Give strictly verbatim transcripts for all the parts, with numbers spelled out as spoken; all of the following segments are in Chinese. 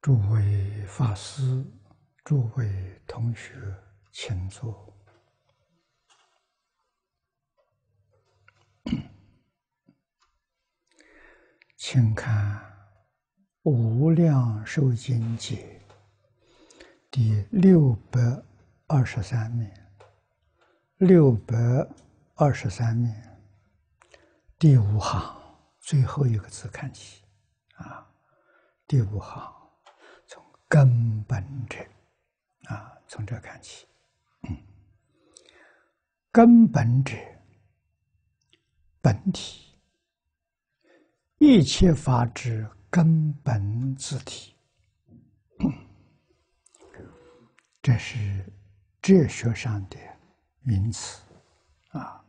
诸位法师、诸位同学，请坐。请看《无量寿经解》第六百二十三面，六百二十三面第五行最后一个字看起啊，第五行从根本者啊，从这看起。嗯，根本者，本体。一切法之根本自体，这是哲学上的名词啊，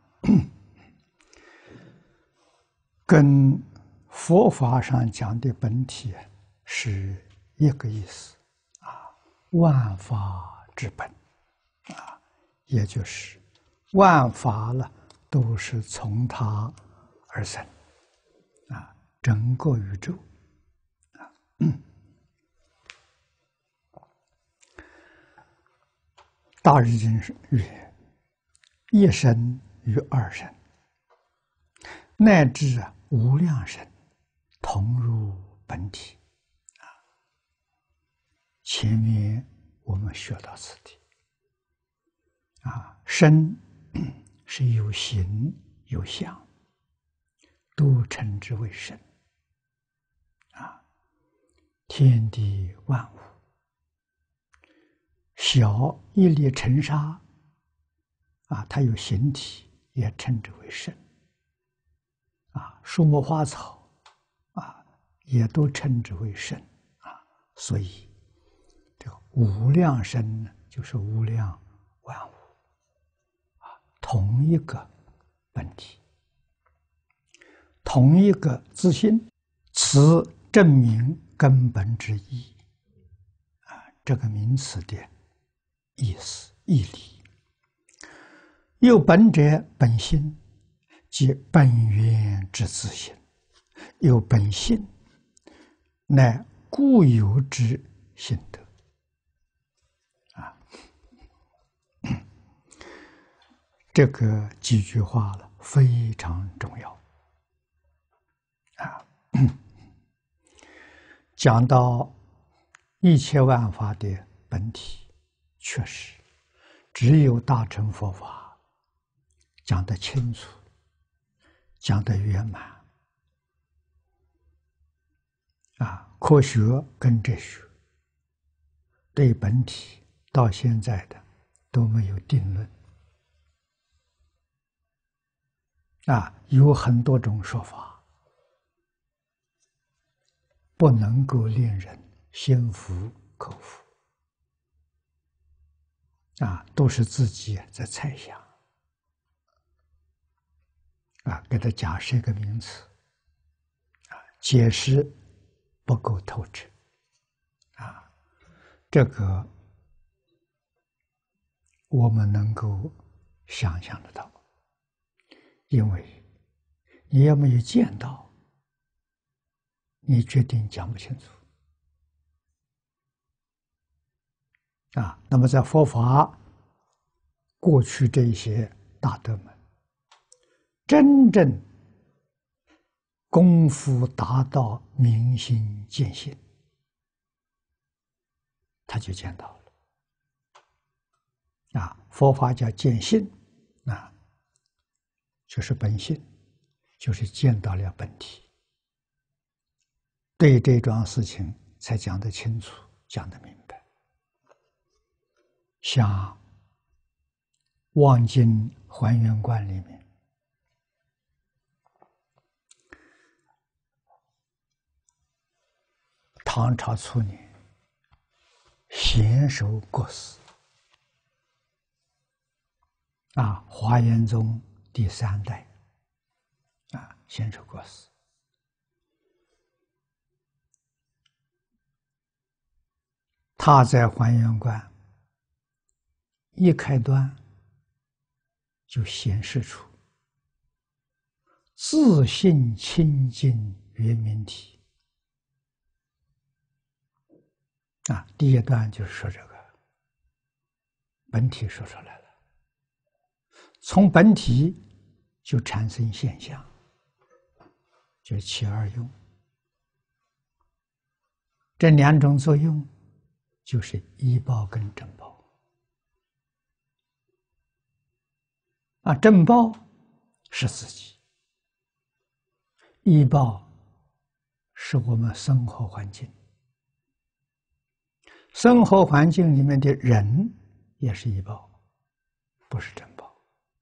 跟佛法上讲的本体是一个意思啊，万法之本啊，也就是万法了都是从它而生啊。整个宇宙啊，嗯，大日经曰：一生与二生，乃至无量生，同入本体。啊，前面我们学到此地。啊，身是有形有相，都称之为身。啊，天地万物，小一粒尘沙，啊，它有形体，也称之为身。啊，树木花草，啊，也都称之为身。啊，所以这个无量身呢，就是无量万物，啊，同一个本体，同一个自性，此证明根本之意。啊，这个名词的意思义理。有本者本性，即本源之自性；有本性，乃固有之性德。啊，这个几句话了非常重要。啊，讲到一切万法的本体，确实只有大乘佛法讲得清楚，讲得圆满。啊，科学跟哲学对本体到现在的都没有定论。啊，有很多种说法，不能够令人心服口服。啊，都是自己在猜想。啊，给它假设一个名词，啊，解释不够透彻。啊，这个我们能够想象得到，因为你要没有见到，你决定讲不清楚。啊，那么在佛法过去这些大德们，真正功夫达到明心见性，他就见到了。啊，佛法叫见性，啊，就是本性，就是见到了本体。对这桩事情才讲得清楚，讲得明白。像《望经还原观》里面，唐朝初年，贤首过世。啊，华严宗第三代，啊，贤首过世。他在还原观一开端就显示出自性清净圆明体。 啊，第一段就是说这个本体说出来了，从本体就产生现象，就起二用。这两种作用就是依报跟正报。啊，正报是自己，依报是我们生活环境。生活环境里面的人也是依报，不是正报。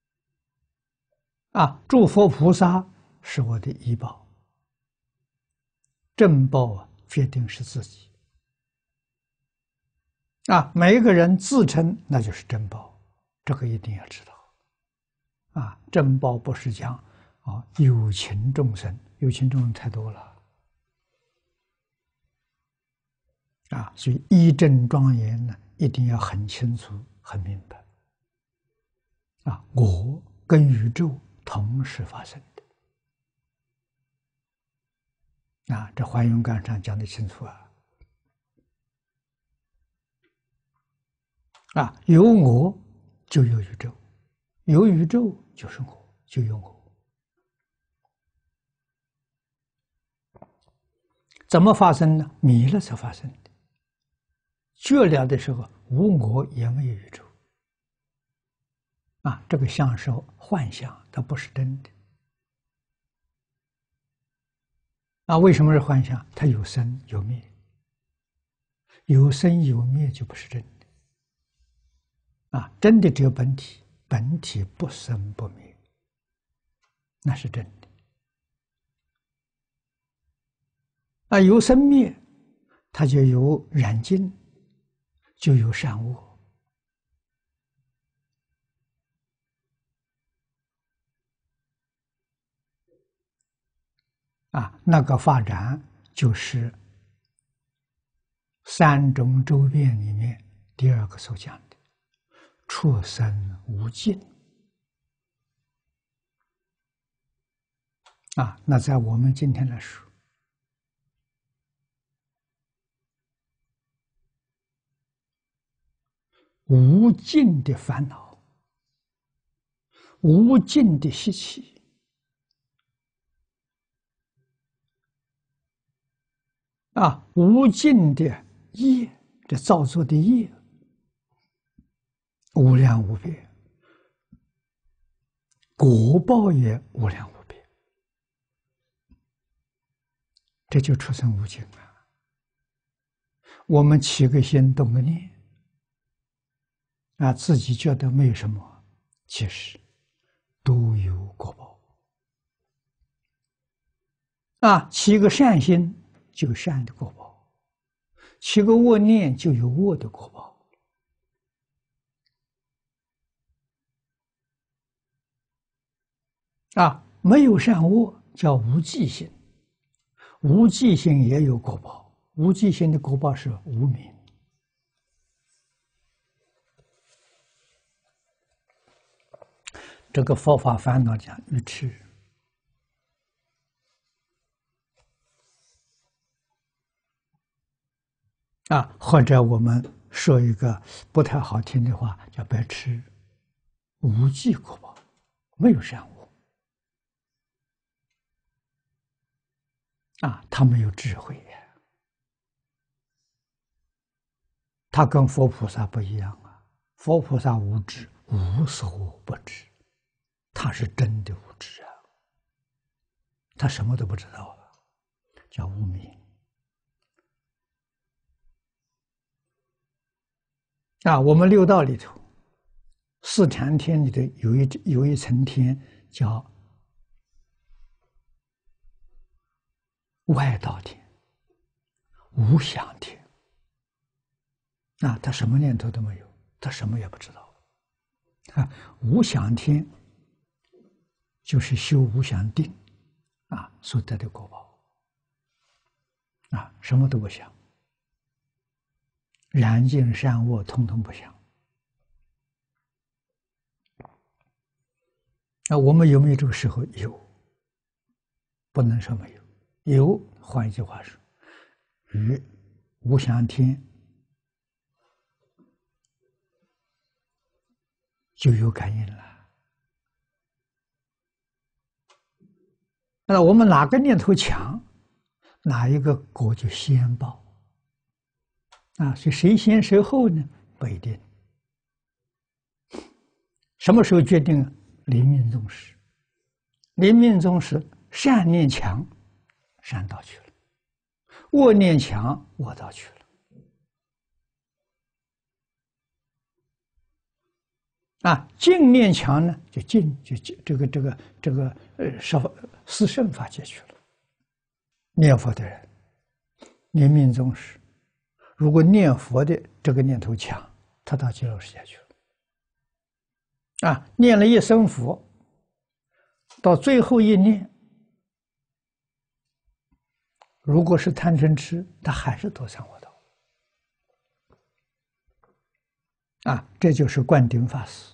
啊，诸佛菩萨是我的依报，正报啊，决定是自己。啊，每一个人自称那就是正报，这个一定要知道。啊，正报不是讲啊有情众生，有情众生太多了。啊，所以一正庄严呢，一定要很清楚、很明白。啊，我跟宇宙同时发生的。啊，这华严经上讲得清楚啊。啊，有我就有宇宙，有宇宙就是我，就有我。怎么发生呢？迷了才发生的。觉了的时候，无我也没有宇宙。啊，这个相是幻象，它不是真的。啊，为什么是幻象？它有生有灭，有生有灭就不是真的。啊，真的只有本体，本体不生不灭，那是真的。啊，有生灭，它就有染净，就有善恶。啊，那个发展就是三种周遍里面第二个所讲的出生无尽。啊，那在我们今天来说，无尽的烦恼，无尽的习气，啊，无尽的业，这造作的业，无量无边，果报也无量无边，这就出生无尽啊！我们起个心动个念，啊，自己觉得没有什么，其实都有果报。啊，起个善心就有善的果报，起个恶念就有恶的果报。啊，没有善恶叫无记性，无记性也有果报，无记性的果报是无明。这个佛法烦恼讲愚痴。啊，或者我们说一个不太好听的话，叫白痴，无记果报，没有善恶。啊，他没有智慧呀，他跟佛菩萨不一样啊。佛菩萨无知，无所不知，他是真的无知啊，他什么都不知道了，叫无明。啊，我们六道里头，四禅天里头有一有一层天叫外道天、无想天。啊，他什么念头都没有，他什么也不知道。啊，无想天就是修无想定啊所得的果报。啊，什么都不想。染净善恶统统不想。那我们有没有这个时候？有，不能说没有。有，换一句话说，与无想天就有感应了。那我们哪个念头强，哪一个果就先报。啊，所以谁先谁后呢？不一定。什么时候决定？临命终时。临命终时，善念强，善道去了；恶念强，恶道去了。啊，净念强呢，就净就这个这个这个呃，少四圣法界去了。念佛的人，临命终时，如果念佛的这个念头强，他到极乐世界去了。啊，念了一生佛，到最后一念，如果是贪嗔痴，他还是堕三恶道。啊，这就是灌顶法师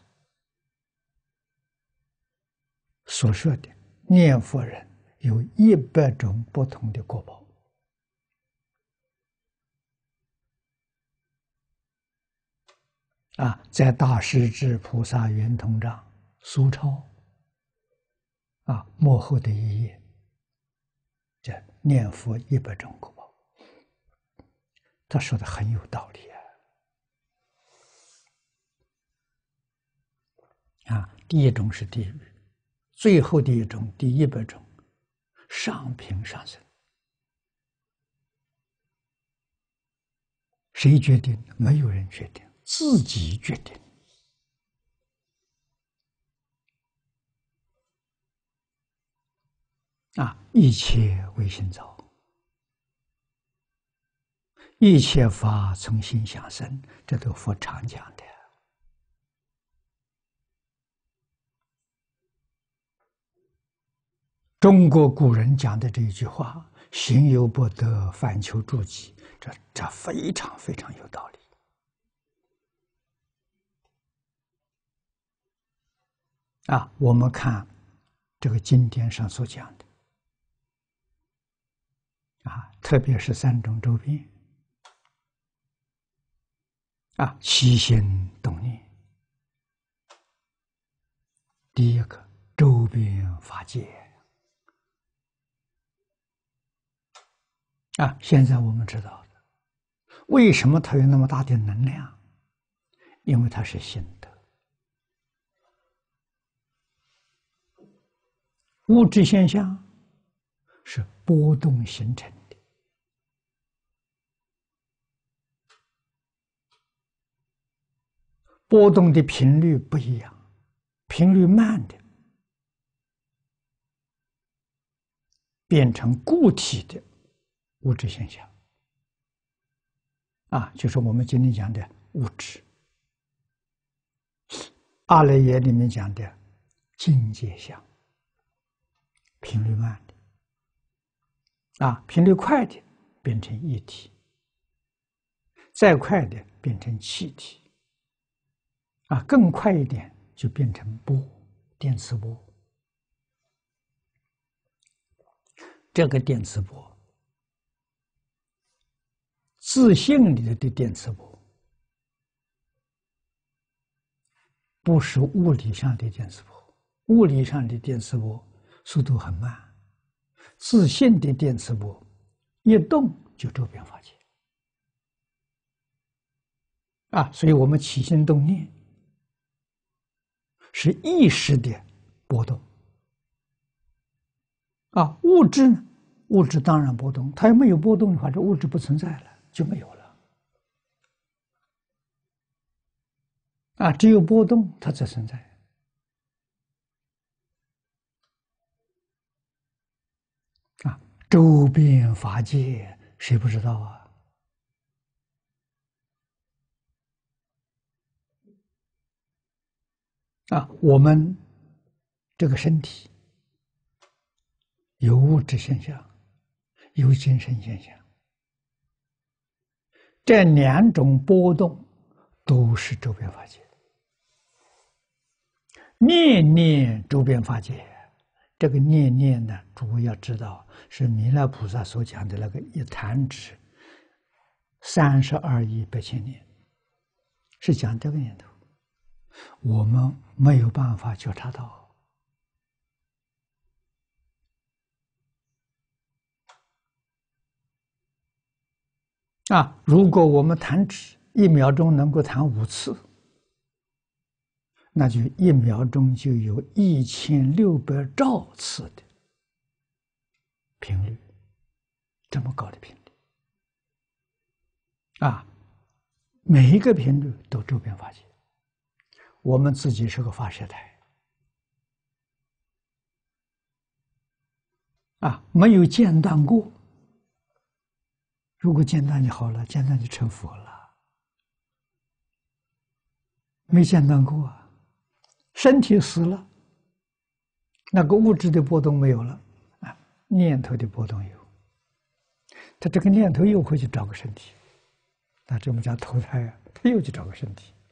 所说的念佛人有一百种不同的果报。啊，在大势至菩萨圆通章苏超啊幕后的一页，这念佛一百种果报，他说的很有道理啊！啊，第一种是地狱，最后的一种第一百种上品上生，谁决定？没有人决定，自己决定。啊，一切唯心造，一切法从心想生，这都佛常讲的。中国古人讲的这一句话“行有不得，反求诸己”，这这非常非常有道理。啊，我们看这个经典上所讲的，啊，特别是三种周边，啊，起心动念，第一个周边法界。啊，现在我们知道的，为什么它有那么大的能量？因为它是心得。物质现象是波动形成的，波动的频率不一样，频率慢的变成固体的物质现象，啊，就是我们今天讲的物质。阿赖耶里面讲的境界相，频率慢的，啊，频率快的变成液体，再快的变成气体，啊，更快一点就变成波，电磁波。这个电磁波，自性里的电磁波，不是物理上的电磁波，物理上的电磁波速度很慢，自性的电磁波一动就周边法界。啊，所以我们起心动念是意识的波动。啊，物质呢？物质当然波动，它要没有波动的话，这物质不存在了，就没有了。啊，只有波动，它才存在。啊，周边法界，谁不知道啊？啊，我们这个身体有物质现象，有精神现象，这两种波动都是周边法界。念念周边法界，这个念念呢，主要知道是弥勒菩萨所讲的那个一弹指三十二亿八千年，是讲这个念头。 我们没有办法觉察到。啊，如果我们弹指一秒钟能够弹五次，那就一秒钟就有一千六百兆次的频率，这么高的频率啊！每一个频率都周边发节，我们自己是个发射台啊，没有间断过。如果间断就好了，间断就成佛了。没间断过啊，身体死了，那个物质的波动没有了啊，念头的波动有。他这个念头又回去找个身体，那这我们叫投胎啊，他又去找个身体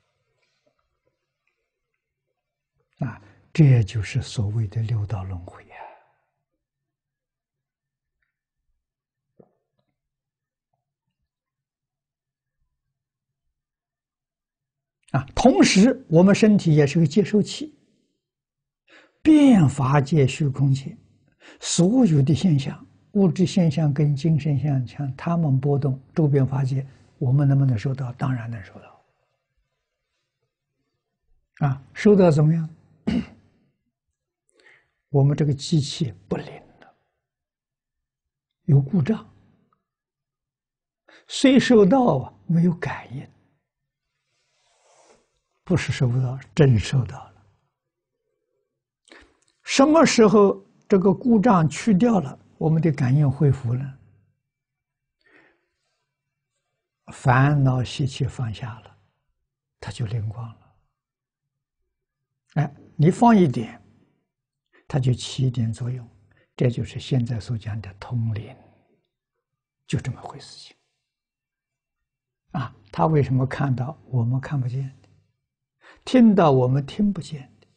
啊，这就是所谓的六道轮回啊。啊，同时我们身体也是个接收器，变法界、虚空界所有的现象，物质现象跟精神现象，它们波动周边法界，我们能不能收到？当然能收到。啊，收到怎么样？我们这个机器不灵了，有故障，虽收到啊，没有感应。不是收不到，真收到了。什么时候这个故障去掉了，我们的感应恢复了，烦恼习气放下了，它就灵光了。哎，你放一点，它就起一点作用，这就是现在所讲的通灵，就这么回事情。啊，他为什么看到我们看不见？听到我们听不见的，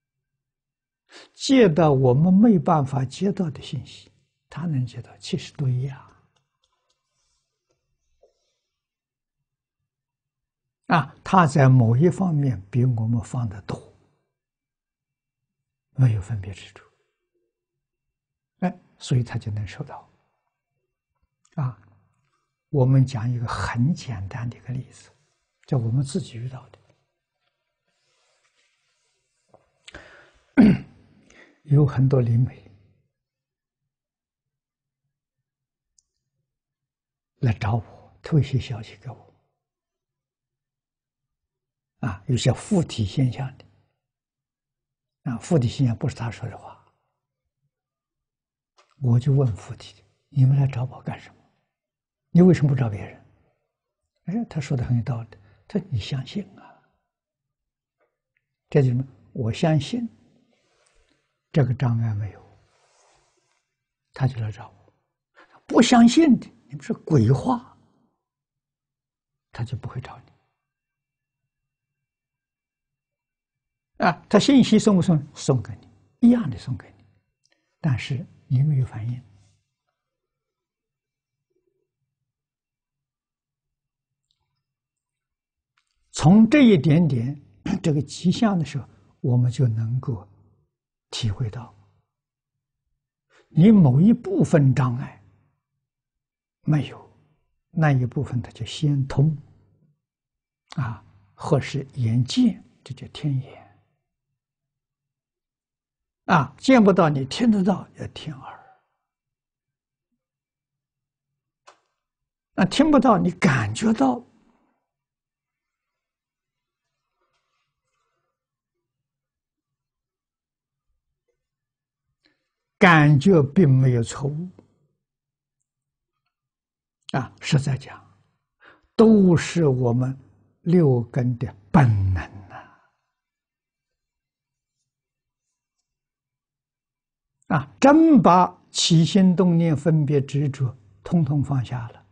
接到我们没办法接到的信息，他能接到，其实都一样。啊，他在某一方面比我们放得多，没有分别之处，哎，所以他就能收到。啊，我们讲一个很简单的一个例子，叫我们自己遇到的。有很多灵媒来找我，推些消息给我。啊，有些附体现象的，啊，附体现象不是他说的话，我就问附体的：你们来找我干什么？你为什么不找别人？哎，他说的很有道理，他说你相信啊，这就是我相信。这个障碍没有，他就来找我。不相信的，你们是鬼话，他就不会找你。啊，他信息送不送？送给你，一样的送给你，但是你没有反应。从这一点点这个迹象的时候，我们就能够体会到，你某一部分障碍没有，那一部分它就先通，啊，或是眼见，这叫天眼。啊，见不到你听得到，叫天耳。那听不到你感觉到，感觉并没有错误。啊，实在讲，都是我们六根的本能啊！啊，真把起心动念、分别执着通通放下了，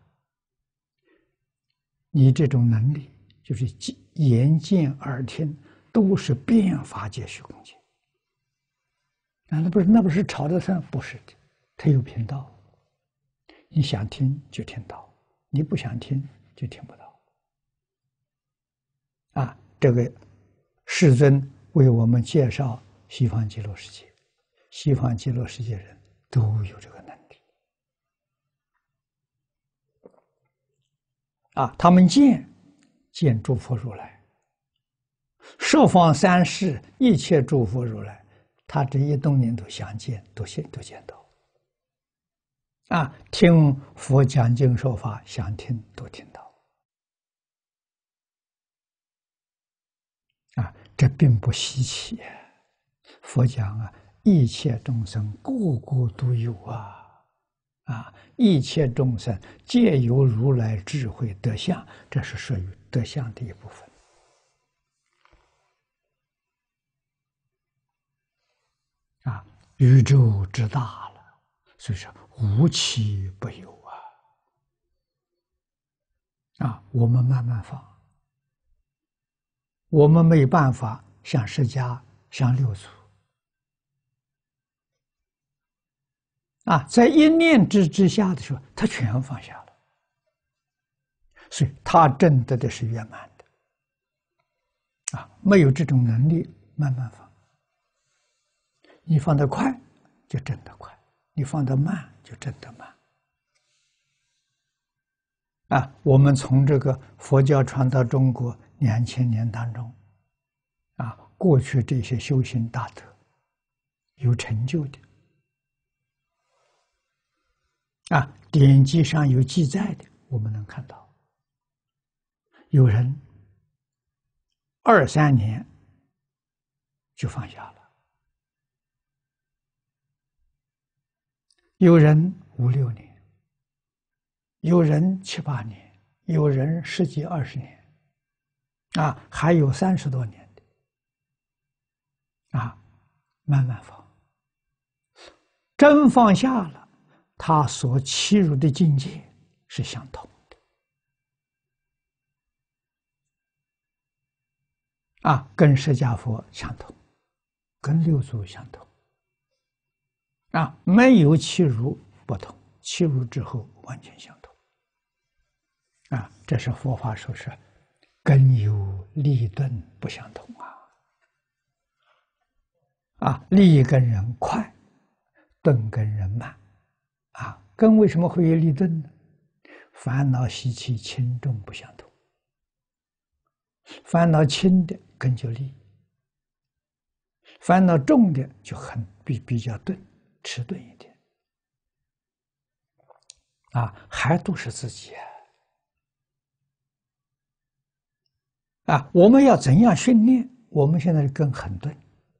你这种能力，就是眼见耳听，都是变法界虚空界。啊，那不是那不是吵得上，不是的，它有频道。你想听就听到，你不想听就听不到。啊，这个世尊为我们介绍西方极乐世界，西方极乐世界人都有这个能力啊！他们见见诸佛如来，十方三世一切诸佛如来，他这一动念都相见，都见都见到啊！听佛讲经说法，想听都听到啊！这并不稀奇。佛讲啊，一切众生个个都有啊，啊，一切众生皆有如来智慧德相，这是属于德相的一部分啊。宇宙之大了，所以说无奇不有啊。啊，我们慢慢放，我们没办法像释迦、像六祖。啊，在一念之之下的时候，他全放下了，所以他证得的是圆满的。啊，没有这种能力，慢慢放。你放得快，就证得快；你放得慢，就证得慢。啊，我们从这个佛教传到中国两千年当中，啊，过去这些修行大德有成就的。啊，典籍上有记载的，我们能看到，有人二三年就放下了，有人五六年，有人七八年，有人十几二十年，啊，还有三十多年的，啊，慢慢放，真放下了。他所契入的境界是相同的啊，跟释迦佛相同，跟六祖相同啊，没有契入不同，契入之后完全相同啊。这是佛法说是根有利钝不相同啊啊，利跟人快，钝跟人慢。啊，根为什么会有利钝呢？烦恼习气轻重不相同，烦恼轻的根就利，烦恼重的就很比比较钝，迟钝一点。啊，还都是自己啊！啊，我们要怎样训练？我们现在的根很钝，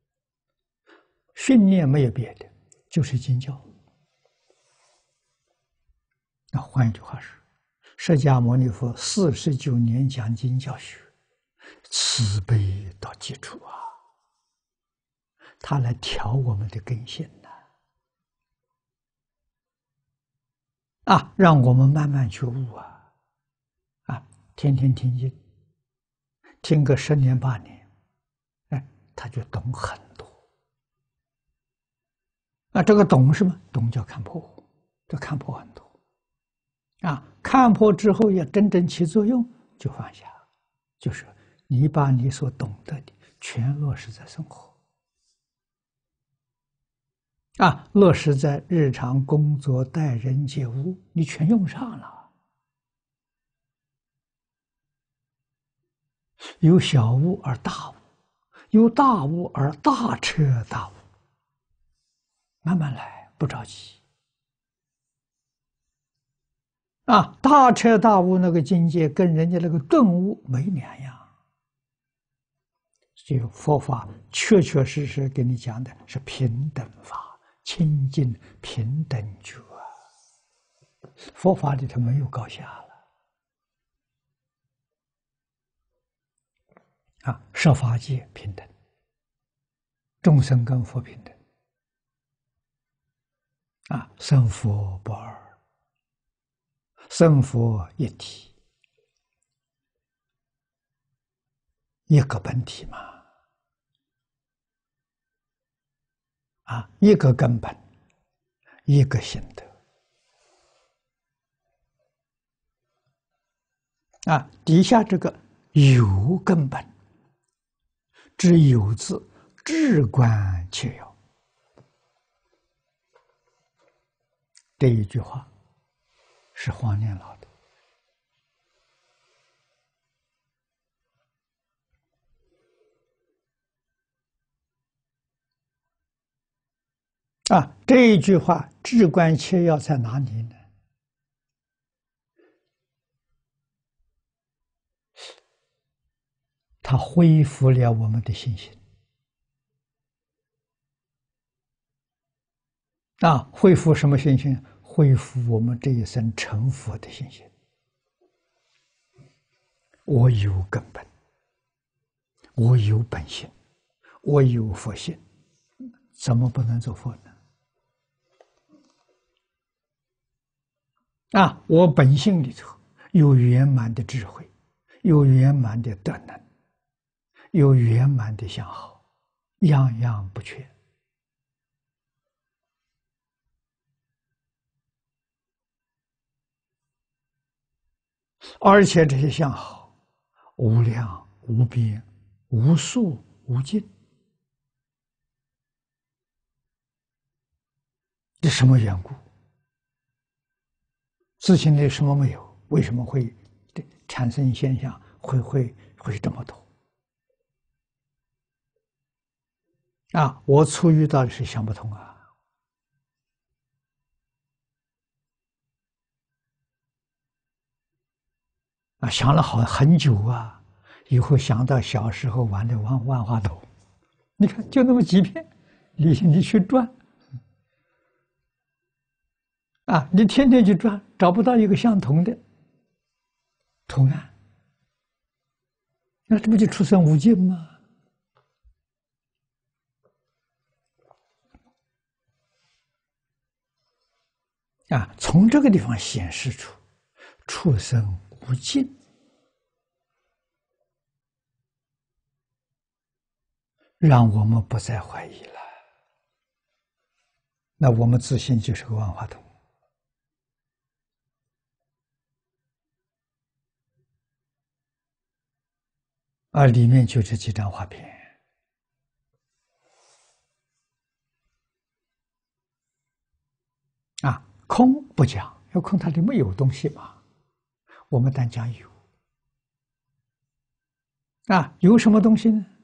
训练没有别的，就是经教。那换一句话说，释迦牟尼佛四十九年讲经教学，慈悲到基础啊，他来调我们的根性呐，啊，让我们慢慢觉悟啊，啊，天天听经，听个十年八年，哎，他就懂很多。啊，这个懂什么？懂叫看破，就看破很多。啊，看破之后要真正起作用，就放下，就是你把你所懂得的全落实在生活，啊，落实在日常工作、待人接物，你全用上了。由小悟而大悟，由大悟而大彻大悟，慢慢来，不着急。啊，大彻大悟那个境界跟人家那个顿悟没两样，就佛法确确实实给你讲的是平等法，清净平等觉啊。佛法里头没有高下了啊，设法界平等，众生跟佛平等啊，生佛不二。生佛一体，一个本体嘛，啊，一个根本，一个心得，啊，底下这个有根本， 之有字，至关切要。这一句话是黄念老的。啊，这一句话至关切要在哪里呢？它恢复了我们的信心。啊，恢复什么信心？恢复我们这一生成佛的信心。我有根本，我有本性，我有佛性，怎么不能做佛呢？啊，我本性里头有圆满的智慧，有圆满的德能，有圆满的相好，样样不缺。而且这些相好无量无边无数无尽，这什么缘故？自性里什么没有？为什么会产生现象？会会会这么多？啊！我初遇到的是想不通啊！啊，想了好很久啊！以后想到小时候玩的万万花筒，你看就那么几片，你你去转，啊，你天天去转，找不到一个相同的图案，那这不就出生无尽吗？啊，从这个地方显示出出生无尽，让我们不再怀疑了。那我们自信就是个万花筒。啊，里面就这几张画片。啊，空不讲，因为空它里没有东西嘛。我们单讲有。啊，有什么东西呢？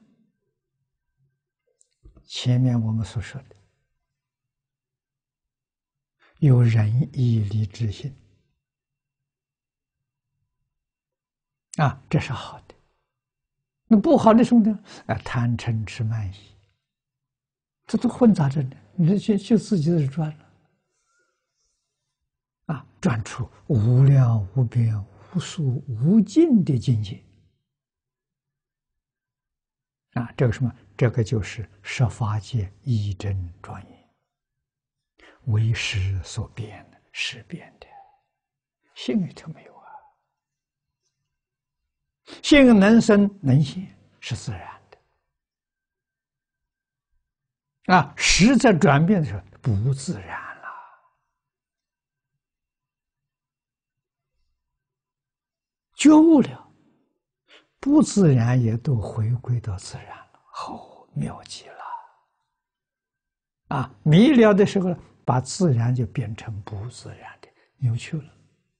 前面我们所说的，有仁义礼智信。啊，这是好的。那不好的什么呢？啊，贪嗔痴慢疑，这都混杂着呢。你就就自己在这转了。啊，转出无量无边无数无尽的境界。啊，这个什么？这个就是十法界一真庄严，为识所变的，识变的，性里头没有啊。性能生能现是自然的，啊，识在转变的时候不自然了。觉悟了，不自然也都回归到自然了，好妙极了。啊，迷了的时候，把自然就变成不自然的，扭曲了。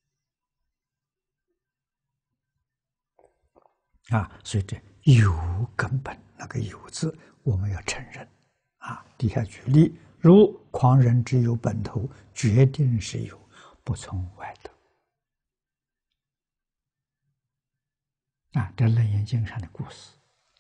啊，所以这有根本，那个有字我们要承认。啊，底下举例，如狂人之有本头，决定是有，不从外得。啊，这《楞严经》上的故事。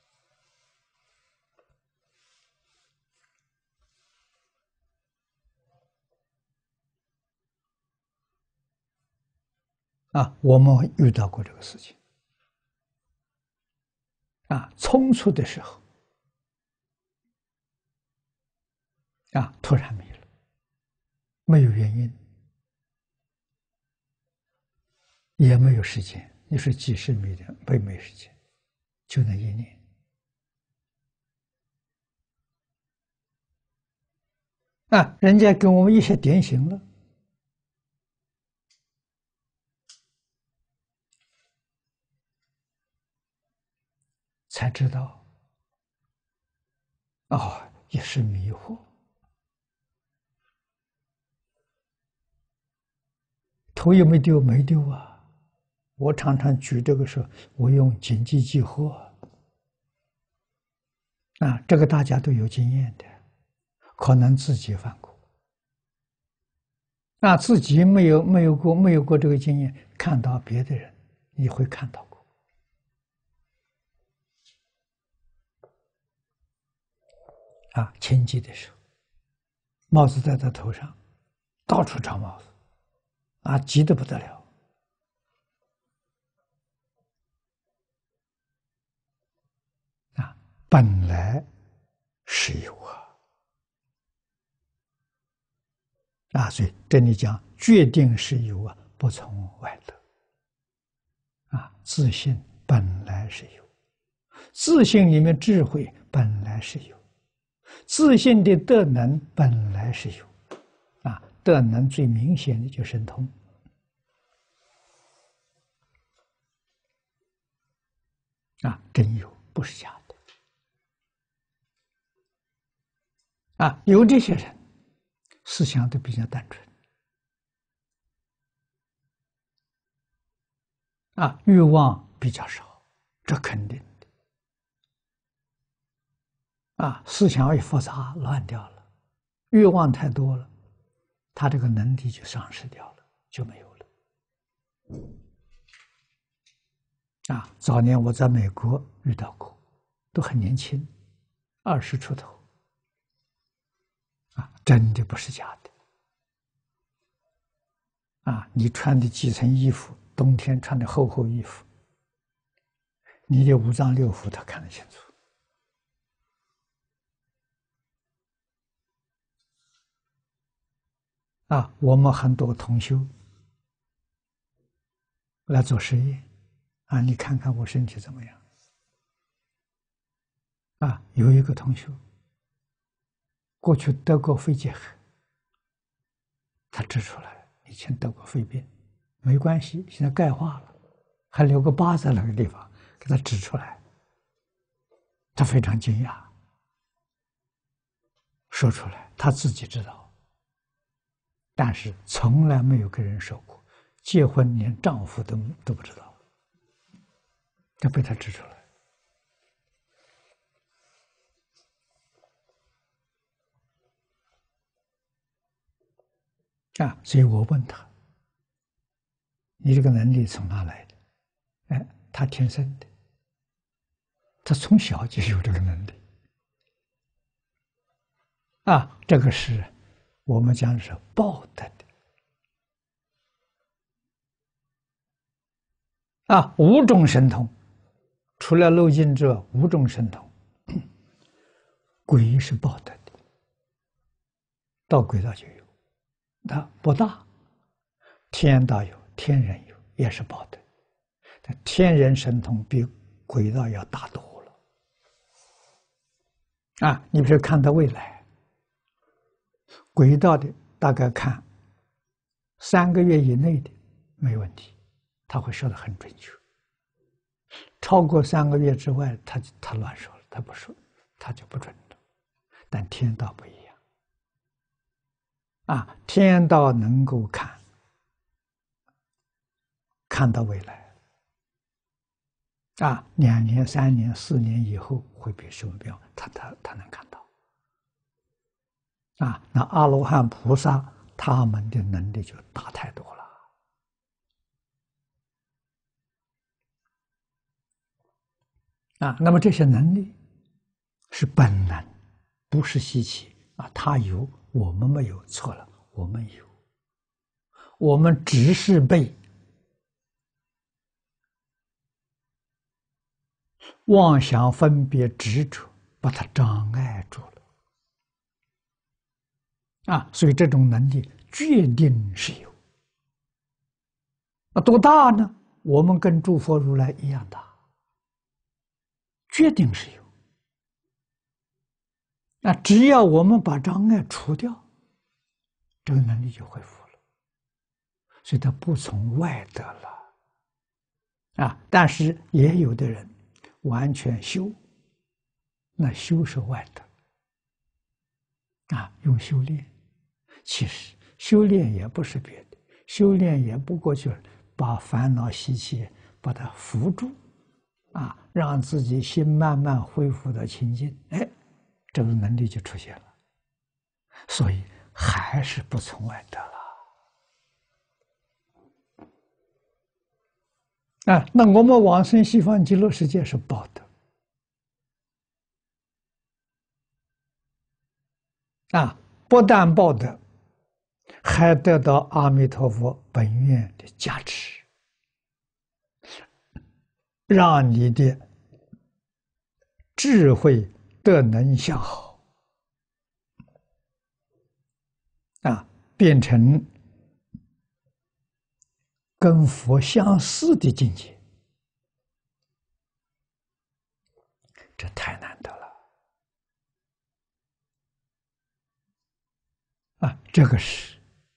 啊，我们遇到过这个事情。啊，冲出的时候，啊，突然没了，没有原因，也没有时间。你说几十米的，没没时间，就那一年。啊，人家给我们一些点醒了，才知道哦，也是迷惑。头有没有丢？没丢啊！我常常举这个时候，我用经济激活啊，这个大家都有经验的，可能自己犯过，那自己没有没有过没有过这个经验，看到别的人，你会看到过啊。亲戚的时候，帽子戴在头上，到处找帽子，啊，急得不得了。啊，本来是有啊，啊，所以这里讲决定是有啊，不从外得。啊，自信本来是有，自信里面智慧本来是有，自信的德能本来是有，啊，德能最明显的就神通。啊，真有，不是假的。啊，有这些人，思想都比较单纯，啊，欲望比较少，这肯定的。啊，思想一复杂，乱掉了，欲望太多了，他这个能力就丧失掉了，就没有了。啊，早年我在美国遇到过，都很年轻，二十出头。啊，真的不是假的。啊，你穿的几层衣服，冬天穿的厚厚衣服，你的五脏六腑他看得清楚。啊，我们很多同修来做实验，啊，你看看我身体怎么样？啊，有一个同修过去得过肺结核，他指出来以前得过肺病，没关系，现在钙化了，还留个疤在那个地方，给他指出来，他非常惊讶，说出来他自己知道，但是从来没有跟人说过，结婚连丈夫都都不知道，就被他指出来。啊，所以我问他：“你这个能力从哪来的？”哎，他天生的，他从小就有这个能力。啊，这个是我们讲是报得的。啊，五种神通，除了漏尽之外，五种神通，鬼是报得的，到轨道就有。它不大，天道有，天人有，也是报得。但天人神通比轨道要大多了。啊，你比如看到未来，轨道的大概看三个月以内的没问题，他会说的很准确。超过三个月之外，他他乱说了，他不说，他就不准了。但天道不一样。啊，天道能够看，看到未来，啊，两年、三年、四年以后会变什么变化，他他他能看到。啊，那阿罗汉菩萨他们的能力就大太多了。啊，那么这些能力是本能，不是稀奇啊，他有，我们没有，错了，我们有。我们只是被妄想、分别、执着把它障碍住了。啊，所以这种能力决定是有。啊，多大呢？我们跟诸佛如来一样大，决定是有。那只要我们把障碍除掉，这个能力就恢复了。所以它不从外得了。啊，但是也有的人完全修，那修是外得， 啊，用修炼。其实修炼也不是别的，修炼也不过就是把烦恼习气把它扶住，啊，让自己心慢慢恢复到清净，哎，这个能力就出现了。所以还是不从外得了。啊，那我们往生西方极乐世界是报德。啊，不但报德，还得到阿弥陀佛本愿的加持，让你的智慧德能相好，啊，变成跟佛相似的境界，这太难得了。啊，这个是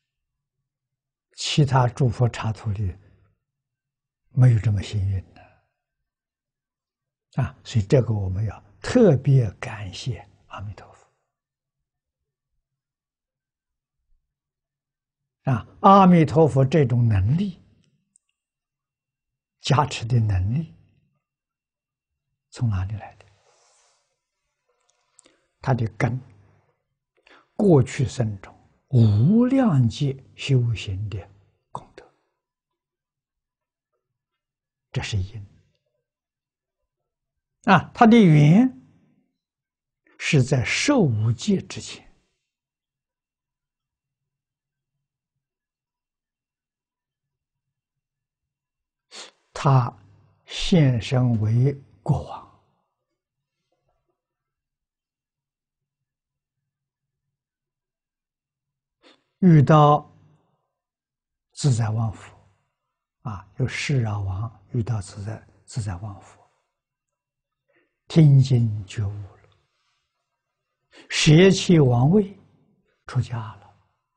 其他诸佛刹土里没有这么幸运的。啊，所以这个我们要特别感谢阿弥陀佛。啊，阿弥陀佛这种能力，加持的能力，从哪里来的？他的根，过去生中无量劫修行的功德，这是因。啊，他的缘是在受无界之前，他现身为国王，遇到自在王佛，啊，有释啊王遇到自在自在王佛，听经觉悟了，舍弃王位，出家了。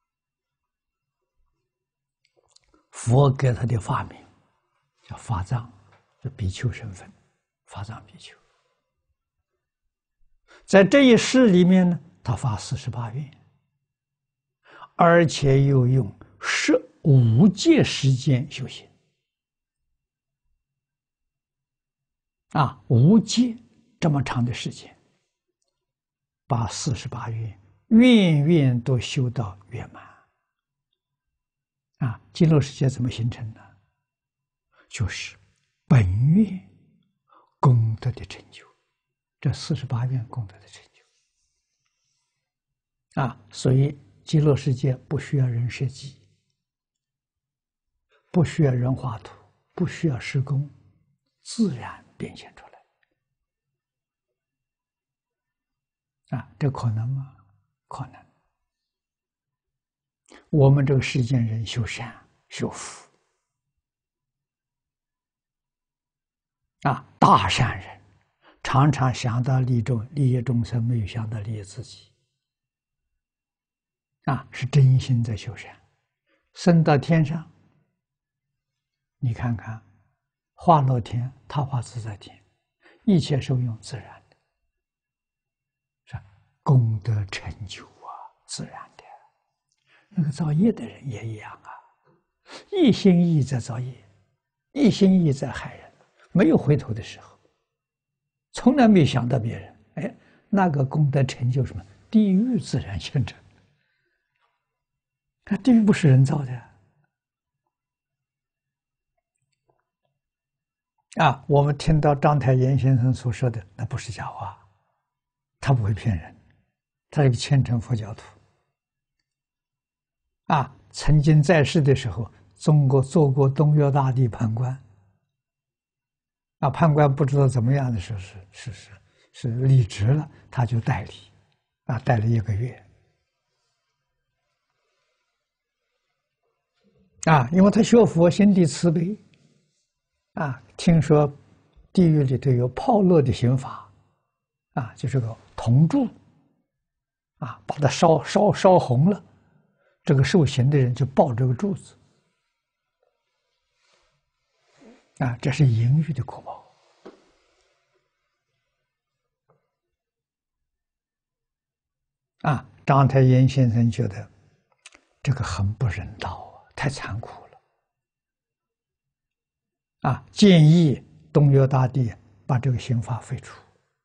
佛给他的法名叫法藏，就比丘身份，法藏比丘。在这一世里面呢，他发四十八愿，而且又用十五界时间修行。啊，无界这么长的时间，把四十八愿愿愿都修到圆满。啊，极乐世界怎么形成的？就是本愿功德的成就，这四十八愿功德的成就。啊，所以极乐世界不需要人设计，不需要人画图，不需要施工，自然变现出来。啊，这可能吗？可能。我们这个世间人修善修福，啊，大善人常常想到利众利益众生，没有想到利益自己。啊，是真心在修善，升到天上，你看看，化乐天、他化自在天，一切受用自然的，是功德成就啊，自然的。那个造业的人也一样啊，一心一意在造业，一心一意在害人，没有回头的时候，从来没有想到别人。哎，那个功德成就什么？地狱自然现成。那地狱不是人造的啊！我们听到章太炎先生所说的，那不是假话，他不会骗人，他是个虔诚佛教徒。啊，曾经在世的时候，中国做过东岳大帝判官。啊，判官不知道怎么样的时候，是是是是离职了，他就代理，啊，代了一个月。啊，因为他学佛心地慈悲，啊，听说地狱里头有炮烙的刑法，啊，就是个铜柱，啊，把它烧烧烧红了，这个受刑的人就抱这个柱子，啊，这是淫欲的果报。啊， 章太炎先生觉得这个很不人道啊，太残酷了啊！建议东岳大帝把这个刑罚废除。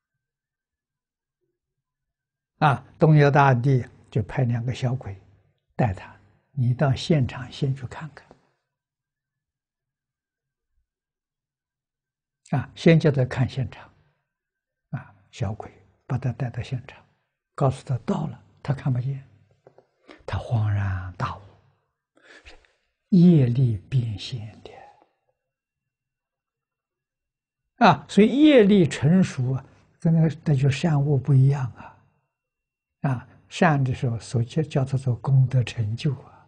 啊，东岳大帝就派两个小鬼带他，你到现场先去看看。啊，先叫他看现场。啊，小鬼把他带到现场，告诉他到了，他看不见，他恍然大悟，业力变现的。啊，所以业力成熟啊，跟那个那就善恶不一样啊。啊，善的时候，所叫叫它做功德成就啊。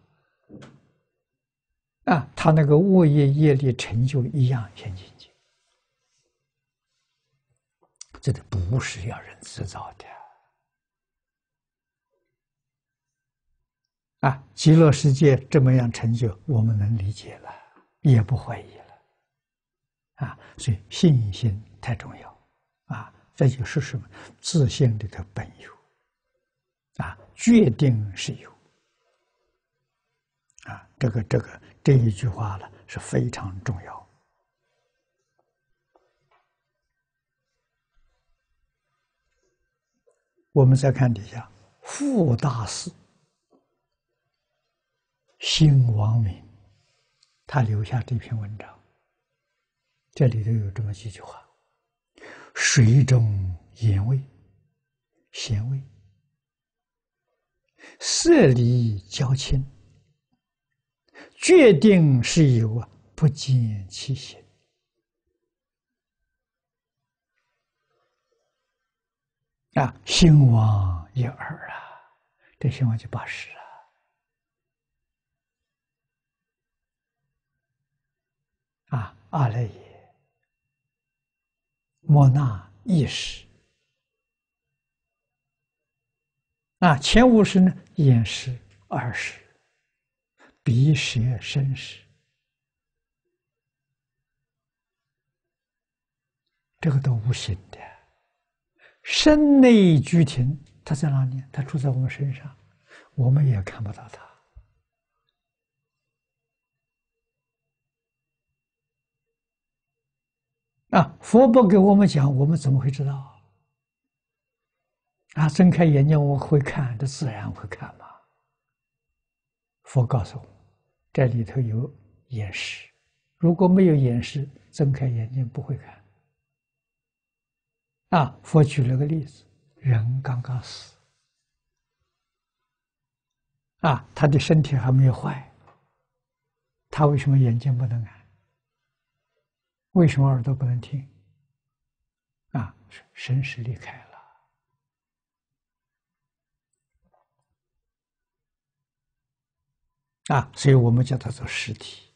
啊，他那个恶业业力成就一样现境界，这个不是要人制造的。啊，极乐世界这么样成就，我们能理解了，也不怀疑了。啊，所以信心太重要。啊，这就是什么？自信里头本有。啊，决定是有。啊，这个这个这一句话呢是非常重要。我们再看底下，傅大师兴王明，他留下这篇文章，这里头有这么几句话：水中盐味，咸味。色离交亲，决定是有啊，不见其形。啊，兴王一耳啊，这兴王就八十啊。啊，阿赖耶，莫那一时。啊，前五识呢，眼识、耳识、鼻舌身识，这个都无形的。身内居停，它在哪里？它住在我们身上，我们也看不到它。啊，佛不给我们讲，我们怎么会知道？啊，睁开眼睛我会看，这自然会看嘛。佛告诉我，这里头有眼识，如果没有眼识，睁开眼睛不会看。啊，佛举了个例子，人刚刚死，啊，他的身体还没有坏，他为什么眼睛不能看？为什么耳朵不能听？啊，神识离开了。啊，所以我们叫它做实体。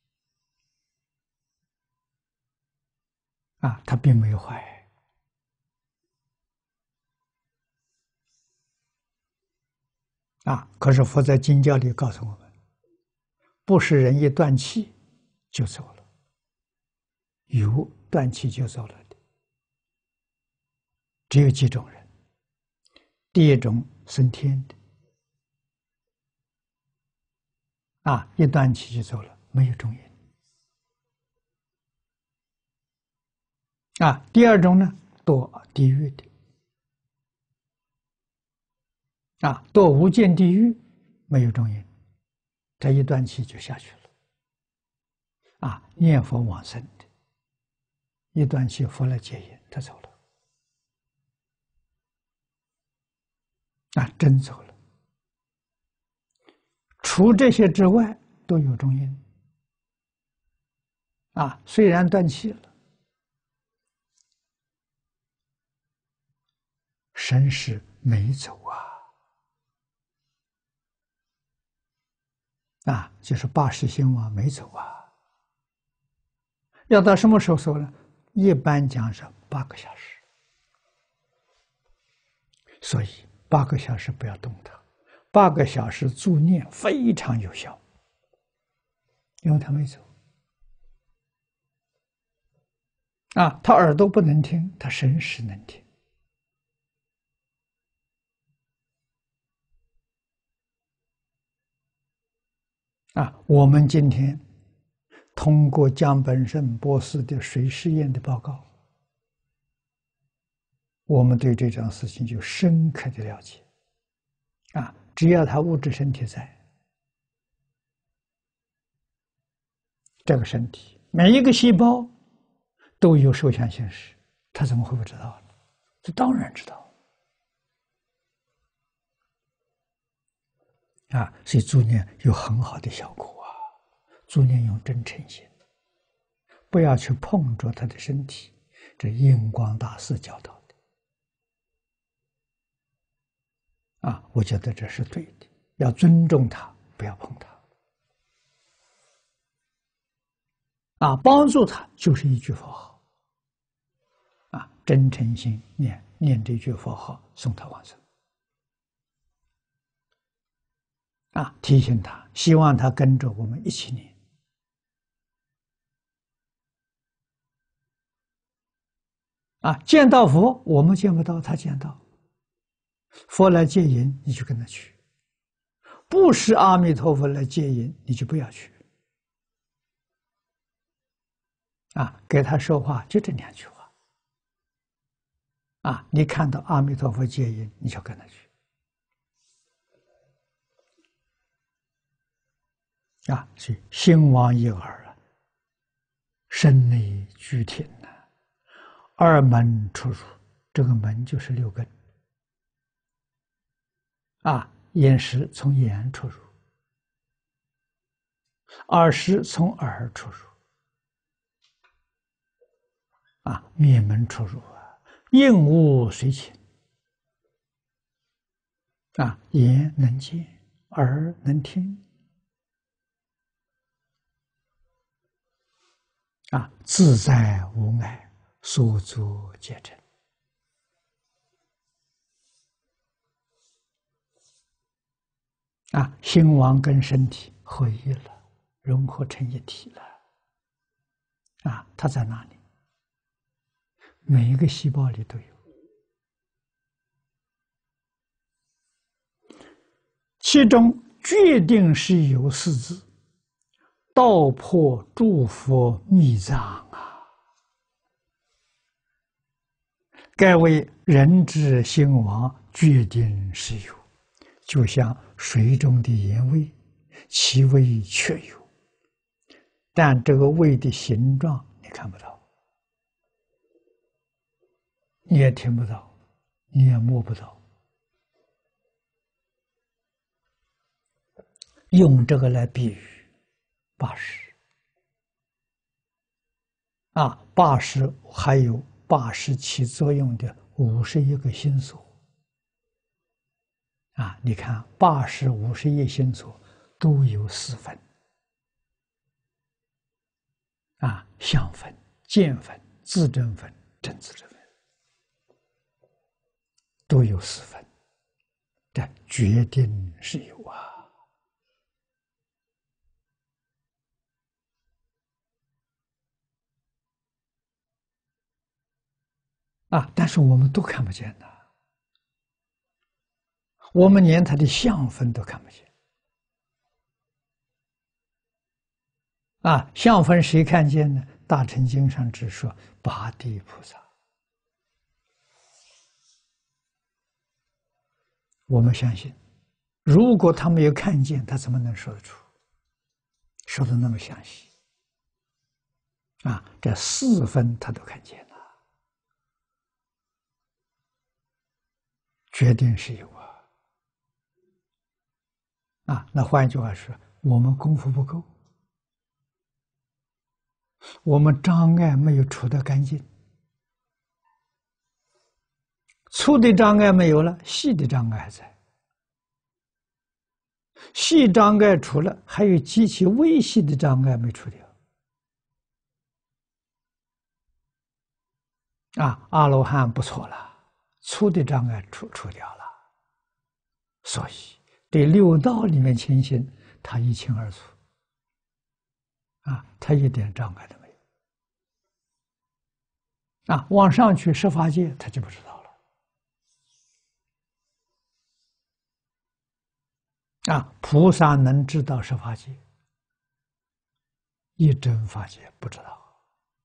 啊，它并没有坏。啊，可是佛在经教里告诉我们，不是人一断气就走了，有断气就走了的，只有几种人。第一种升天的，啊，一断气就走了，没有中阴。啊，第二种呢，堕地狱的，啊，堕无间地狱，没有中阴，他一断气就下去了。啊，念佛往生的，一断气佛来接引，他走了。啊，真走了。除这些之外，都有中阴。啊，虽然断气了，神识没走啊。啊，就是八识兴王没走啊。要到什么时候走呢？一般讲是八个小时。所以八个小时不要动它，八个小时助念非常有效，因为他没走。啊，他耳朵不能听，他神识能听。 啊，我们今天通过江本胜博士的水试验的报告，我们对这桩事情就深刻的了解。啊，只要他物质身体在，这个身体每一个细胞都有受想行识，他怎么会不知道呢？这当然知道。啊，所以助念有很好的效果啊！助念用真诚心，不要去碰着他的身体，这印光大师教导的。啊，我觉得这是对的，要尊重他，不要碰他。啊，帮助他就是一句佛号。啊，真诚心念念这句佛号，送他往生。啊，提醒他，希望他跟着我们一起念。啊，见到佛我们见不到，他见到。佛来接引，你就跟他去；不是阿弥陀佛来接引，你就不要去。啊，给他说话就这两句话。啊，你看到阿弥陀佛接引，你就跟他去。啊，所以心王一耳啊，身内具体呐，二门出入，这个门就是六根。啊，眼识从眼出入，耳识从耳出入，啊，面门出入啊，应物随情。啊，眼能见，耳能听。啊，自在无碍，所作皆成。啊，心王跟身体合一了，融合成一体了。啊，它在哪里？每一个细胞里都有。其中决定是有四字，道破诸佛密藏啊！盖为人之心王，决定是有，就像水中的盐味，其味确有，但这个味的形状你看不到，你也听不到，你也摸不到。用这个来比喻八识啊，八识还有八识起作用的五十一个心所啊，你看八识五十一心所都有四分啊，相分、见分、自证分、正自证分都有四分，这决定是有啊。啊！但是我们都看不见的，我们连它的相分都看不见。啊，相分谁看见呢？大乘经上只说八地菩萨。我们相信，如果他没有看见，他怎么能说得出？说的那么详细？啊，这四分他都看见了。决定是有啊！啊，那换句话说，我们功夫不够，我们障碍没有除得干净，粗的障碍没有了，细的障碍还在，细障碍除了，还有极其微细的障碍没除掉。啊，阿罗汉不错了。粗的障碍除除掉了，所以对六道里面情形，他一清二楚，啊，他一点障碍都没有。啊，往上去十法界，他就不知道了。啊，菩萨能知道十法界， 一真法界不知道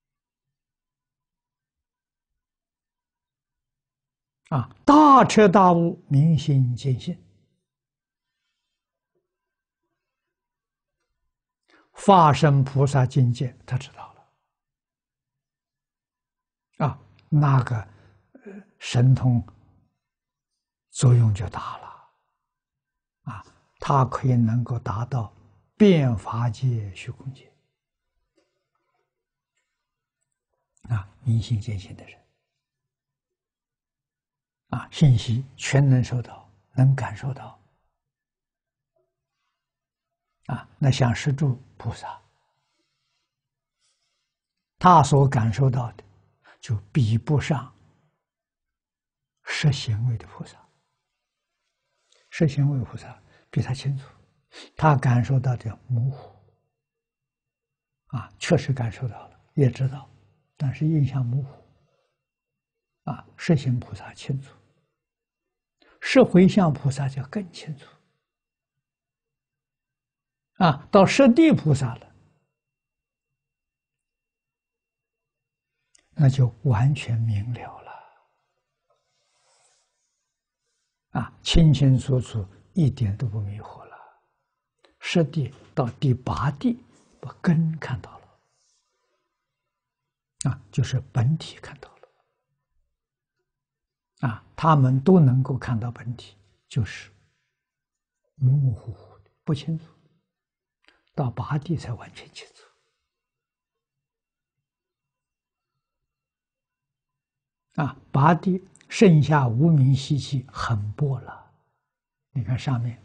啊，大彻大悟，明心见性，法身菩萨境界，他知道了啊，那个神通作用就大了啊，他可以能够达到遍法界虚空界啊，明心见性的人啊，信息全能收到，能感受到啊。那像十住菩萨，他所感受到的，就比不上十行位的菩萨。十行位菩萨比他清楚，他感受到的模糊啊，确实感受到了，也知道，但是印象模糊啊。十行菩萨清楚，十回向菩萨就更清楚啊。到十地菩萨了，那就完全明了了啊，清清楚楚，一点都不迷惑了。十地到第八地，把根看到了啊，就是本体看到了啊，他们都能够看到本体，就是模模糊糊的，不清楚。到八地才完全清楚啊，八地剩下无明习气很薄了。你看上面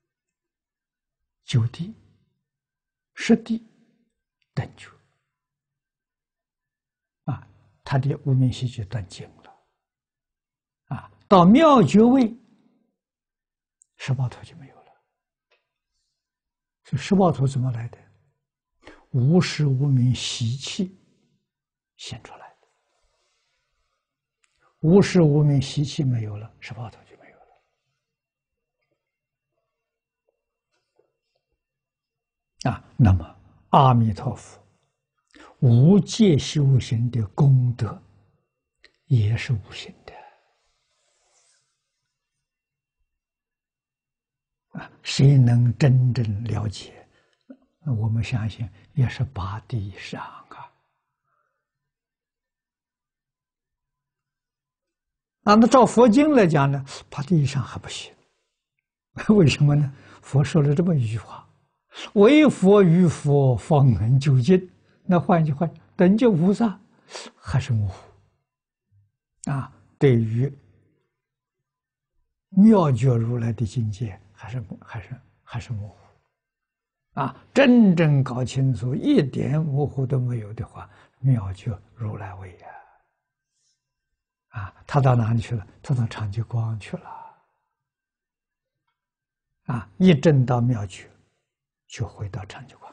九地、十地等觉啊，他的无明习气断尽了啊，到妙觉位，十报图就没有了。所以十报图怎么来的？无始无明习气显出来的，无始无明习气没有了，十报图就没有了啊。那么阿弥陀佛无界修行的功德也是无形的啊，谁能真正了解？我们相信也是八地以上啊。啊，那照佛经来讲呢，八地以上还不行。为什么呢？佛说了这么一句话：“唯佛与佛方能究竟。”那换句话，等觉菩萨还是模糊啊。对于妙觉如来的境界，还是还是还是模糊啊。真正搞清楚，一点模糊都没有的话，妙觉如来位呀！啊，他到哪里去了？他到常寂光去了。啊，一证到妙觉，就回到常寂光。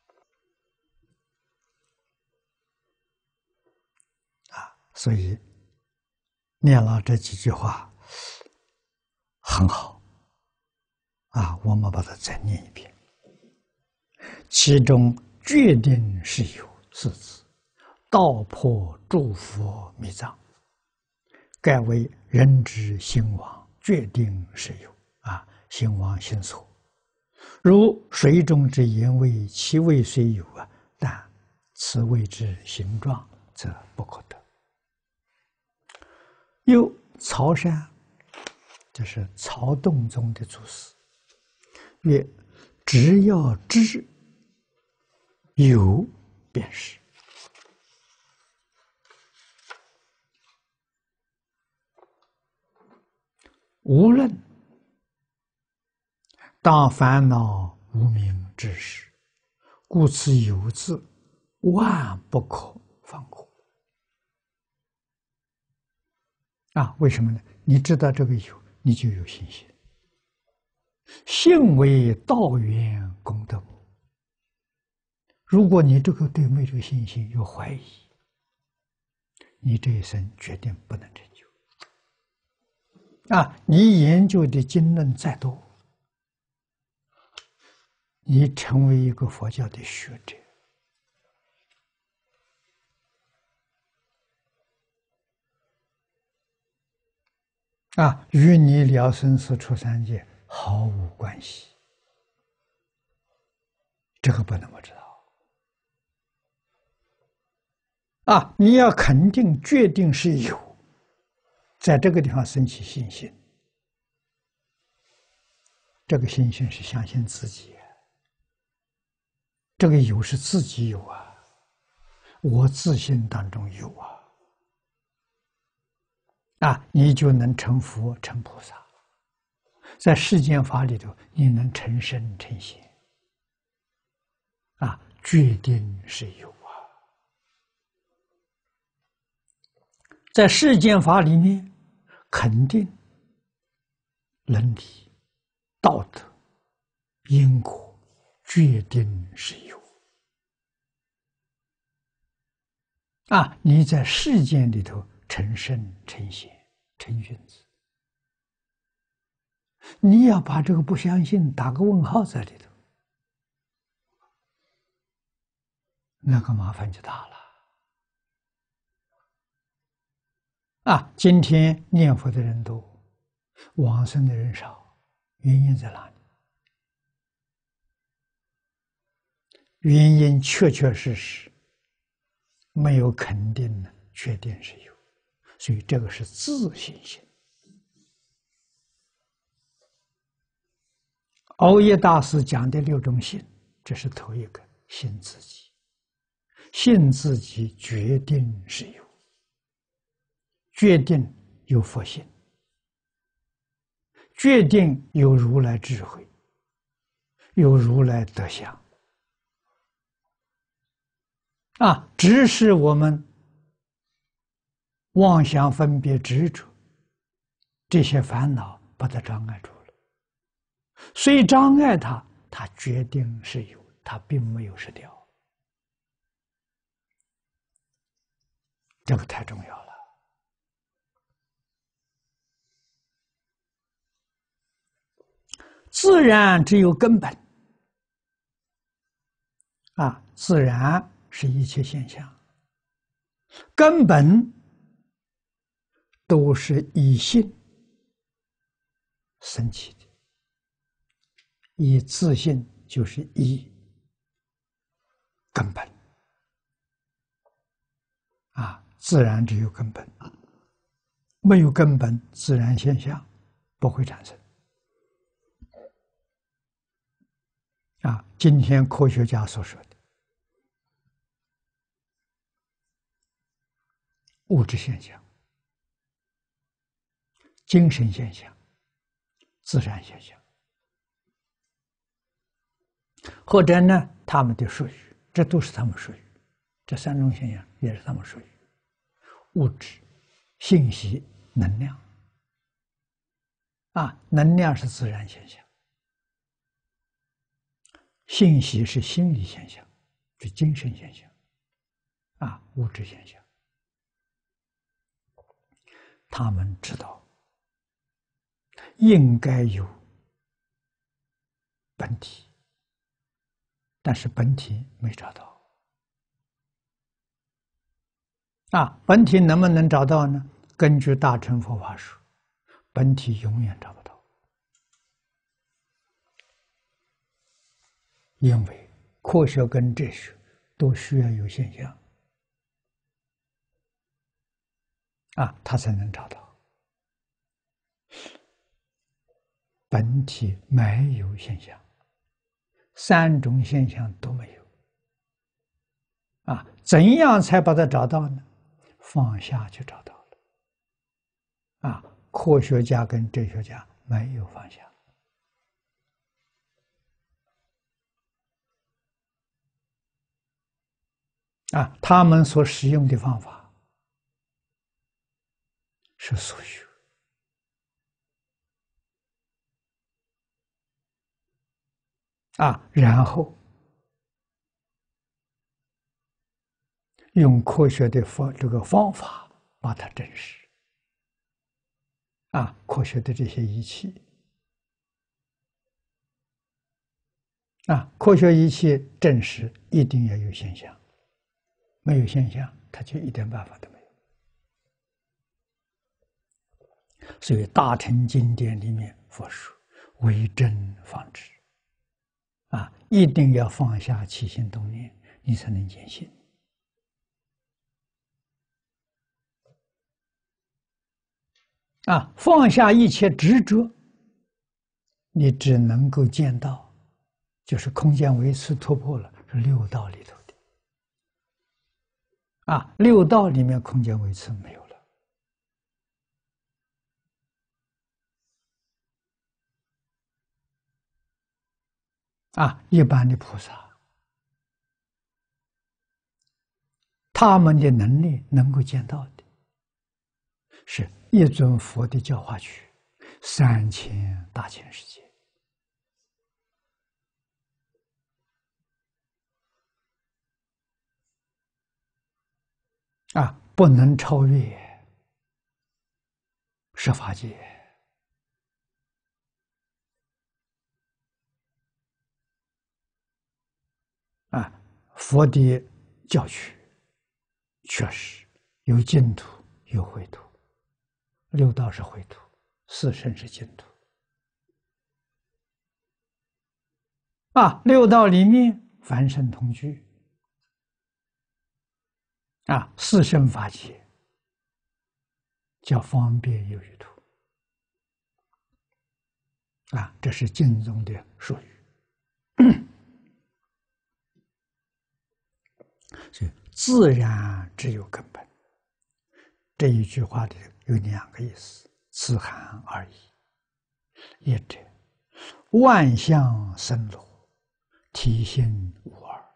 啊，所以念了这几句话很好。啊，我们把它再念一遍。其中决定是有四字，道破诸佛密藏，盖为人之兴亡，决定是有啊，兴亡心所。如水中之盐味，其味虽有啊，但此味之形状则不可得。又曹山，这是曹洞宗的祖师，曰：只要知有便是。无论当烦恼无明之时，故此有字万不可放过。啊，为什么呢？你知道这个有，你就有信心。信为道源功德母。如果你这个对没这个信心有怀疑，你这一生决定不能成就。啊，你研究的经论再多，你成为一个佛教的学者， 啊，与你了生死出三界毫无关系，这个不能不知道。啊，你要肯定、决定是有，在这个地方升起信心。这个信心是相信自己，这个有是自己有啊，我自信当中有啊，啊，你就能成佛成菩萨，在世间法里头，你能成圣成贤，啊，决定是有啊，在世间法里面，肯定伦理。道德、因果，决定是有啊！你在世间里头成圣、成贤、成君子，你要把这个不相信打个问号在里头，那个麻烦就大了啊！今天念佛的人多，往生的人少。原因在哪里？原因确确实实没有肯定的，确定是有，所以这个是自信心。耦叶大师讲的六种信，这是头一个，信自己，信自己决定是有，决定有佛性。决定有如来智慧，有如来德相啊！只是我们妄想、分别、执着这些烦恼把它障碍住了，所以障碍它，它决定是有，它并没有失掉，这个太重要了。自然只有根本啊，自然是一切现象，根本都是以信生起的，以自信就是以根本啊，自然只有根本，没有根本，自然现象不会产生。啊，今天科学家所说的物质现象、精神现象、自然现象，或者呢，他们的术语，这都是他们术语，这三种现象也是他们术语：物质、信息、能量。啊，能量是自然现象。信息是心理现象，是精神现象，啊，物质现象。他们知道应该有本体，但是本体没找到。啊，本体能不能找到呢？根据大乘佛法说，本体永远找不到。因为科学跟哲学都需要有现象啊，他才能找到。本体没有现象，三种现象都没有啊，怎样才把它找到呢？放下就找到了啊！科学家跟哲学家没有放下。啊，他们所使用的方法是数学啊，然后用科学的方这个方法把它证实啊，科学的这些仪器啊，科学仪器证实一定要有现象，没有现象，它就一点办法都没有。 所以大乘经典里面佛说为真放之啊，一定要放下起心动念，你才能见性啊！放下一切执着，你只能够见到，就是空间维次突破了，是六道里头的啊。六道里面空间维次没有了啊。一般的菩萨，他们的能力能够见到的，是一尊佛的教化区，三千大千世界啊，不能超越十法界啊。佛的教区确实有净土，有秽土。六道是秽土，四圣是净土啊。六道里面凡圣同居啊，四圣法界叫方便有余土啊，这是经中的术语。所以自然只有根本，这一句话里有两个意思，此含而已。一者万象生罗，体性无二。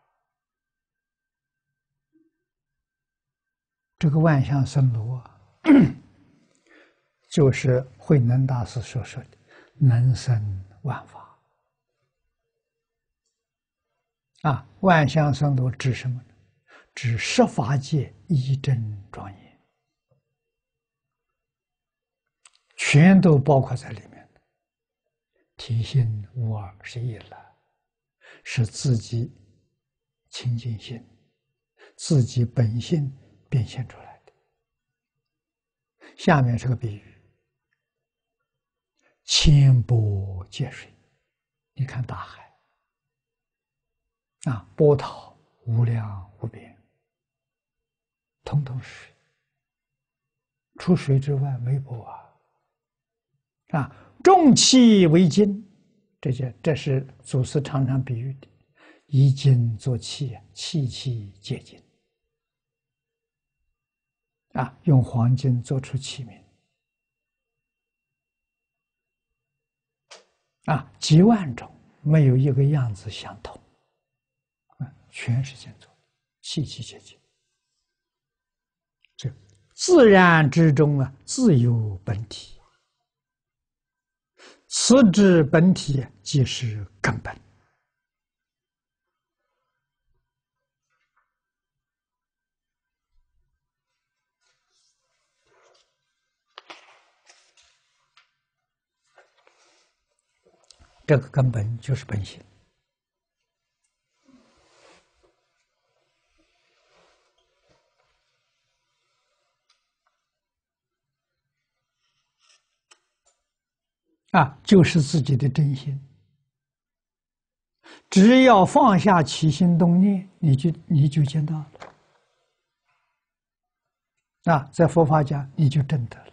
这个万象生罗就是慧能大师所说的能生万法啊。万象生罗指什么呢？指十法界一真庄严，全都包括在里面的。体性无二是一了，是自己清净心，自己本性变现出来的。下面是个比喻，千波界水，你看大海啊，波涛无量无边，通通是水，除水之外没波啊！啊，重气为金，这些这是祖师常常比喻的，以金作器，器器皆金啊，用黄金做出器皿啊，几万种，没有一个样子相同啊，全是金做，器器皆金。这自然之中啊，自有本体，此之本体即是根本。这个根本就是本性啊，就是自己的真心。只要放下起心动念，你就你就见到了啊，在佛法讲，你就证得了。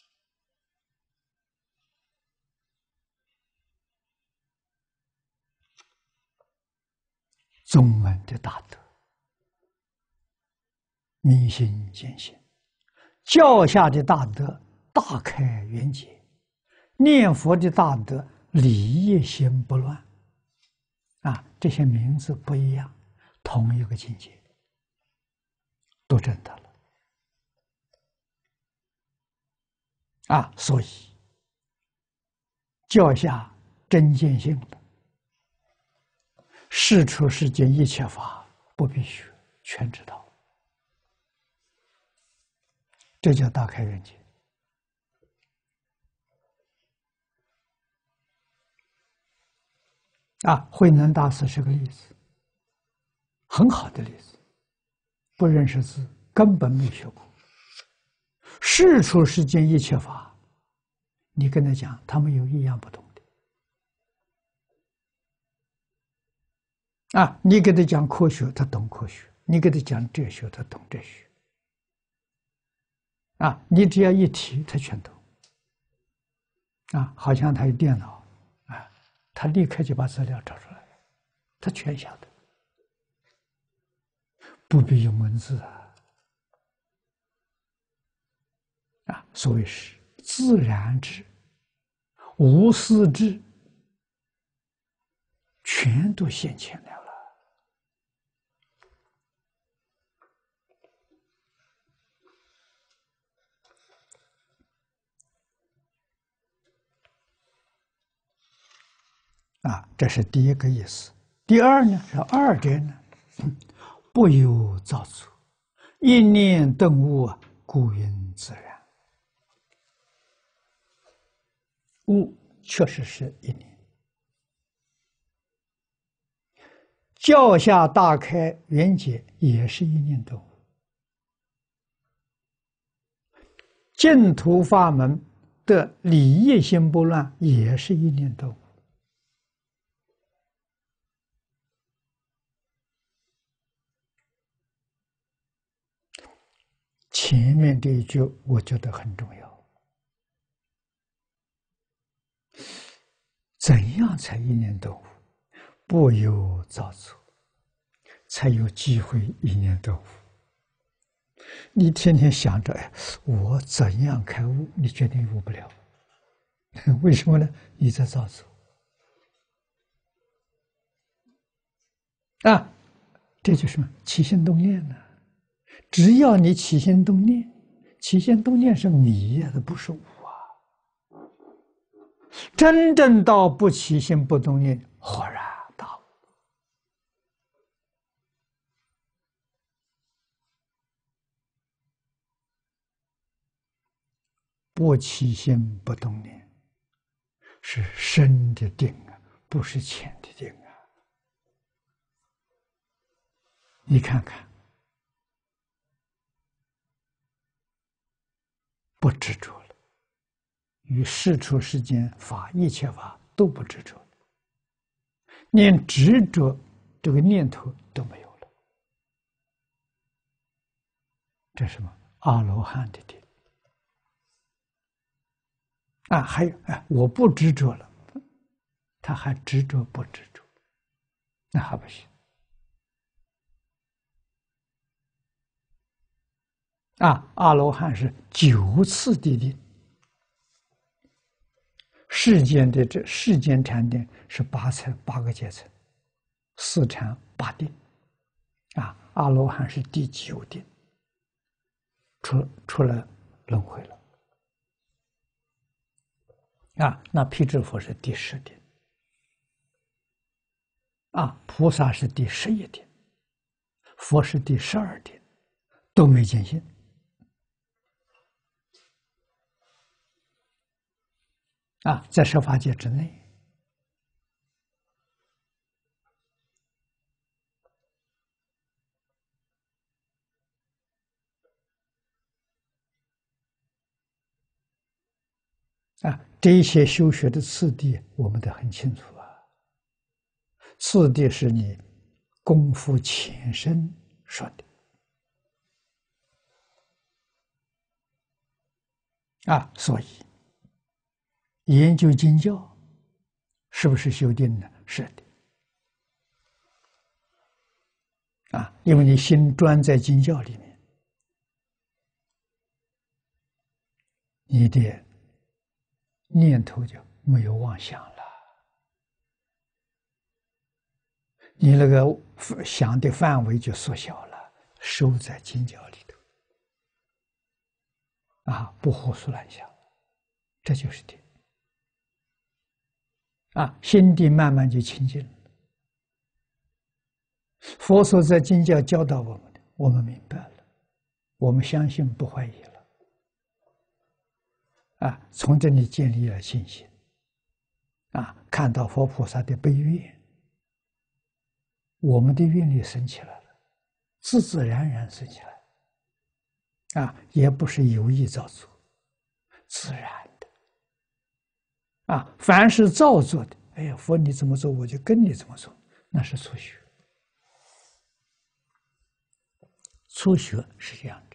宗门的大德，明心见性，教下的大德，大开圆解，念佛的大德，理业心不乱。啊，这些名字不一样，同一个境界，都证得了。啊，所以教下真见性的，世出世间一切法不必学，全知道，这叫大开眼界。啊，慧能大师是个例子，很好的例子。不认识字，根本没学过。世出世间一切法， 你跟他讲，他们有一样不懂的啊。你给他讲科学，他懂科学；你给他讲哲学，他懂哲学。啊，你只要一提，他全懂。啊，好像他有电脑，啊，他立刻就把资料找出来，他全晓得，不必用文字啊。啊，所谓是自然智、无私智，全都现前了了。啊，这是第一个意思。第二呢，是二者呢，不由造作，一念顿悟啊，故云自然。悟确实是一念，教下大开圆解也是一念顿悟，净土法门的理业心不乱也是一念顿悟。前面这一句我觉得很重要，怎样才一念顿悟？不由造作，才有机会一念顿悟。你天天想着，哎，我怎样开悟？你绝对悟不了。为什么呢？你在造作啊！这就是什么？起心动念呢？只要你起心动念，起心动念是迷呀，它不是悟啊。真正到不起心不动念，豁然大悟。不起心不动念，是深的定啊，不是浅的定啊。你看看，不执着了，与世出世间法一切法都不执着了，连执着这个念头都没有了。这是什么？阿罗汉的定啊！还有哎，我不执着了，他还执着不执着，那还不行啊！阿罗汉是九次的定，世间的这世间禅定是八层八个阶层，四禅八定啊！阿罗汉是第九定，出出了轮回了啊！那辟支佛是第十定啊，菩萨是第十一定，佛是第十二定，都没见性啊，在十法界之内。啊，这些修学的次第，我们都很清楚啊。次第是你功夫浅深说的啊，所以研究经教是不是修定呢？是的啊，因为你心专在经教里面，你的念头就没有妄想了，你那个想的范围就缩小了，收在经教里头啊，不胡思乱想，这就是定啊，心地慢慢就清净了。佛所在经教教导我们的，我们明白了，我们相信不怀疑了啊，从这里建立了信心啊，看到佛菩萨的悲愿，我们的愿力升起来了，自自然然升起来啊，也不是有意造作，自然的啊，凡是造作的，哎呀，佛你怎么做，我就跟你怎么做，那是初学。初学是这样的，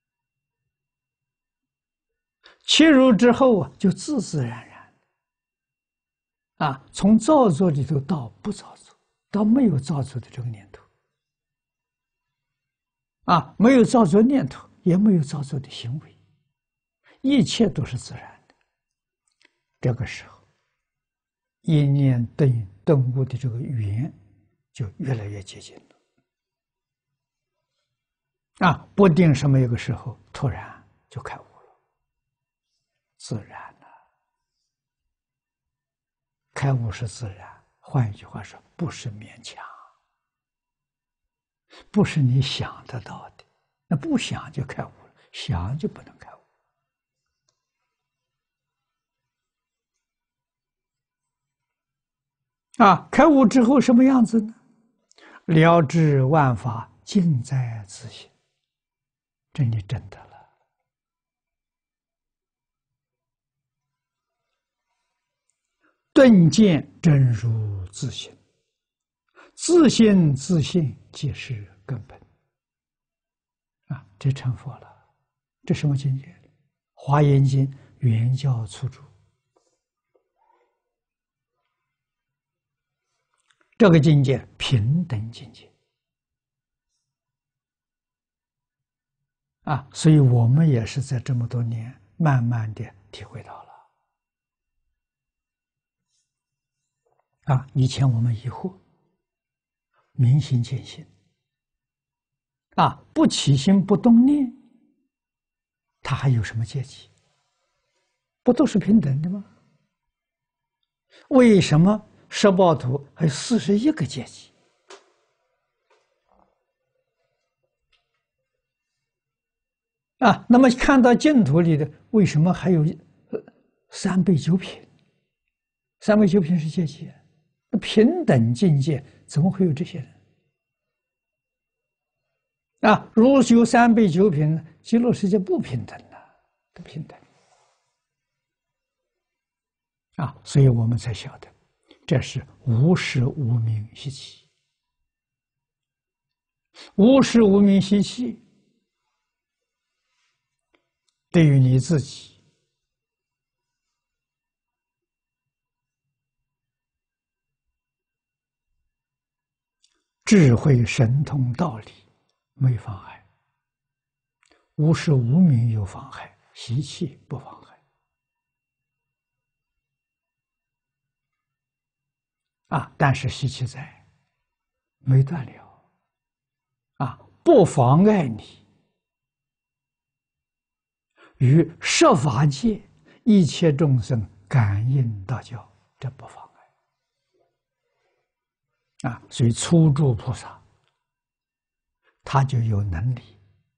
切入之后啊，就自自然然，啊，从造作里头到不造作，到没有造作的这个念头，啊，没有造作念头，也没有造作的行为，一切都是自然的。这个时候，一念等顿悟的这个缘就越来越接近了。啊，不定什么一个时候，突然就开悟了，自然了。开悟是自然，换一句话说，不是勉强，不是你想得到的。那不想就开悟了，想就不能开悟。啊，开悟之后什么样子呢？了知万法尽在自性，这你真的了。顿见真如自性，自性自性即是根本。啊，这成佛了。这什么境界？华严经原教初注。这个境界平等境界啊，所以我们也是在这么多年慢慢的体会到了啊。以前我们疑惑，明心见性啊，不起心不动念，它还有什么阶级？不都是平等的吗？为什么十报图还有四十一个阶级？啊，那么看到净土里的，为什么还有三杯九品？三杯九品是阶级，那平等境界怎么会有这些人？啊，如修三杯九品，极乐世界不平等了，不平等。啊，所以我们才晓得，这是无始无明习气。无始无明习气，对于你自己智慧神通道理没妨碍，无始无明有妨害，习气不妨害。啊，但是习气在，没断了，啊，不妨碍你与十法界一切众生感应道交，这不妨碍。啊，所以初住菩萨，他就有能力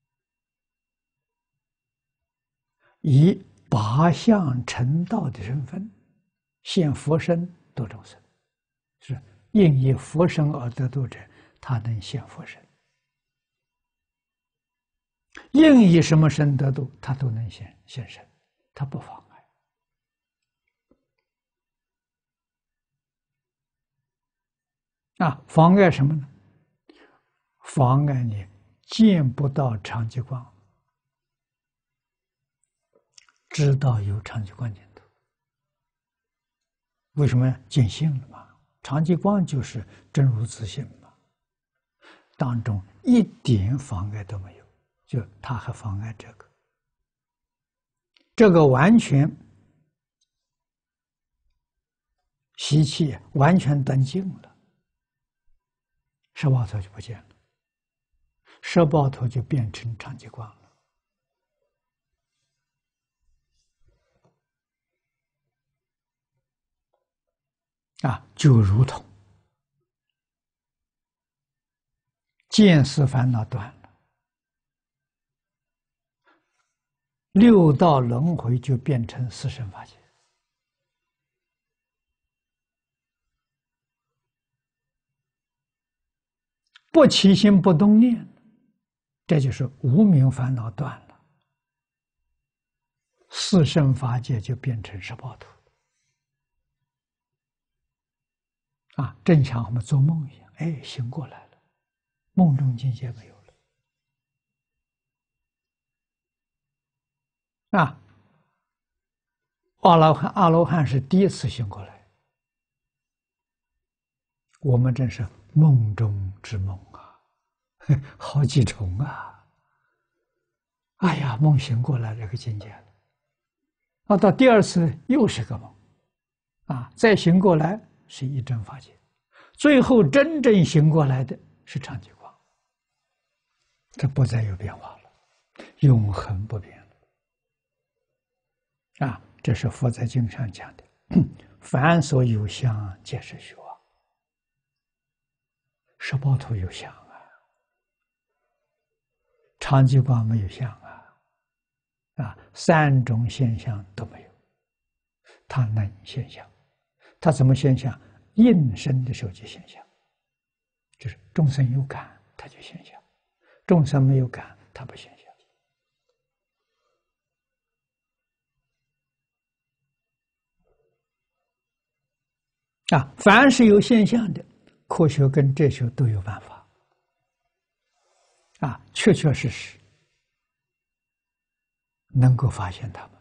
以八相成道的身份，现佛身度众生。是应以佛身而得度者，他能现佛身；应以什么身得度，他都能现现身，他不妨碍。啊，妨碍什么呢？妨碍你见不到长极光，知道有长极光净土。为什么见性了嘛？长极光就是真如自性嘛，当中一点妨碍都没有，就他还妨碍这个，这个完全习气完全断尽了，十报头就不见了，十报头就变成长极光了。啊，就如同见思烦恼断了，六道轮回就变成四圣法界。不起心不动念，这就是无明烦恼断了，四圣法界就变成十报图。 啊，正像我们做梦一样，哎，醒过来了，梦中境界没有了。啊，阿罗汉，阿罗汉是第一次醒过来，我们真是梦中之梦啊，好几重啊！哎呀，梦醒过来这个境界了，啊，到第二次又是个梦，啊，再醒过来是一真法界，最后真正醒过来的是长寂光，这不再有变化了，永恒不变了。啊，这是佛在经上讲的，凡所有相，皆是虚妄。十报图有相啊，长寂光没有相啊，啊，三种现象都没有，它能现象，它怎么现象？应身的时候就现象，就是众生有感，它就现象；众生没有感，它不现象。啊，凡是有现象的，科学跟哲学都有办法。啊，确确实实能够发现它们。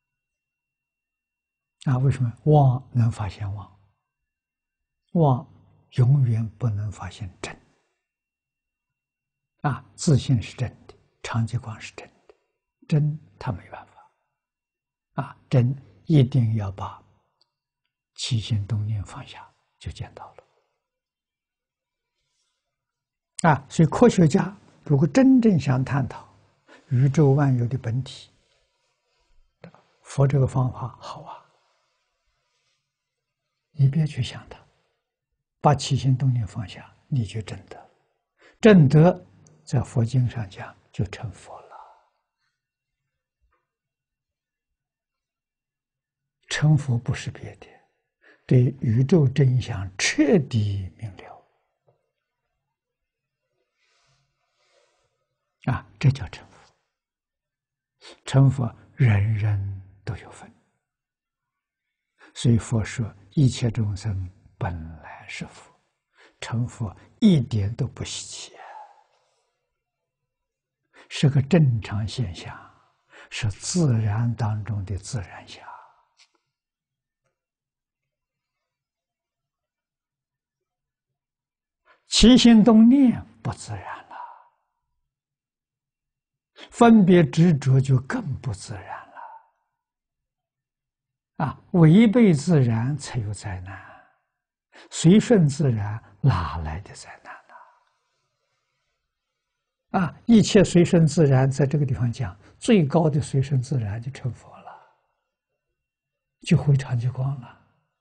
啊，为什么妄能发现妄？妄永远不能发现真。啊，自信是真的，长寂光是真的，真他没办法。啊，真一定要把起心动念放下，就见到了。啊，所以科学家如果真正想探讨宇宙万有的本体，佛这个方法好啊，你别去想它，把起心动念放下，你就证得。证得在佛经上讲就成佛了。成佛不是别的，对宇宙真相彻底明了。啊，这叫成佛。成佛人人都有份，所以佛说一切众生本来是佛，成佛一点都不稀奇，是个正常现象，是自然当中的自然相。起心动念不自然了，分别执着就更不自然了。啊，违背自然才有灾难，随顺自然哪来的灾难呢？啊，一切随顺自然，在这个地方讲，最高的随顺自然就成佛了，就回长寂光了。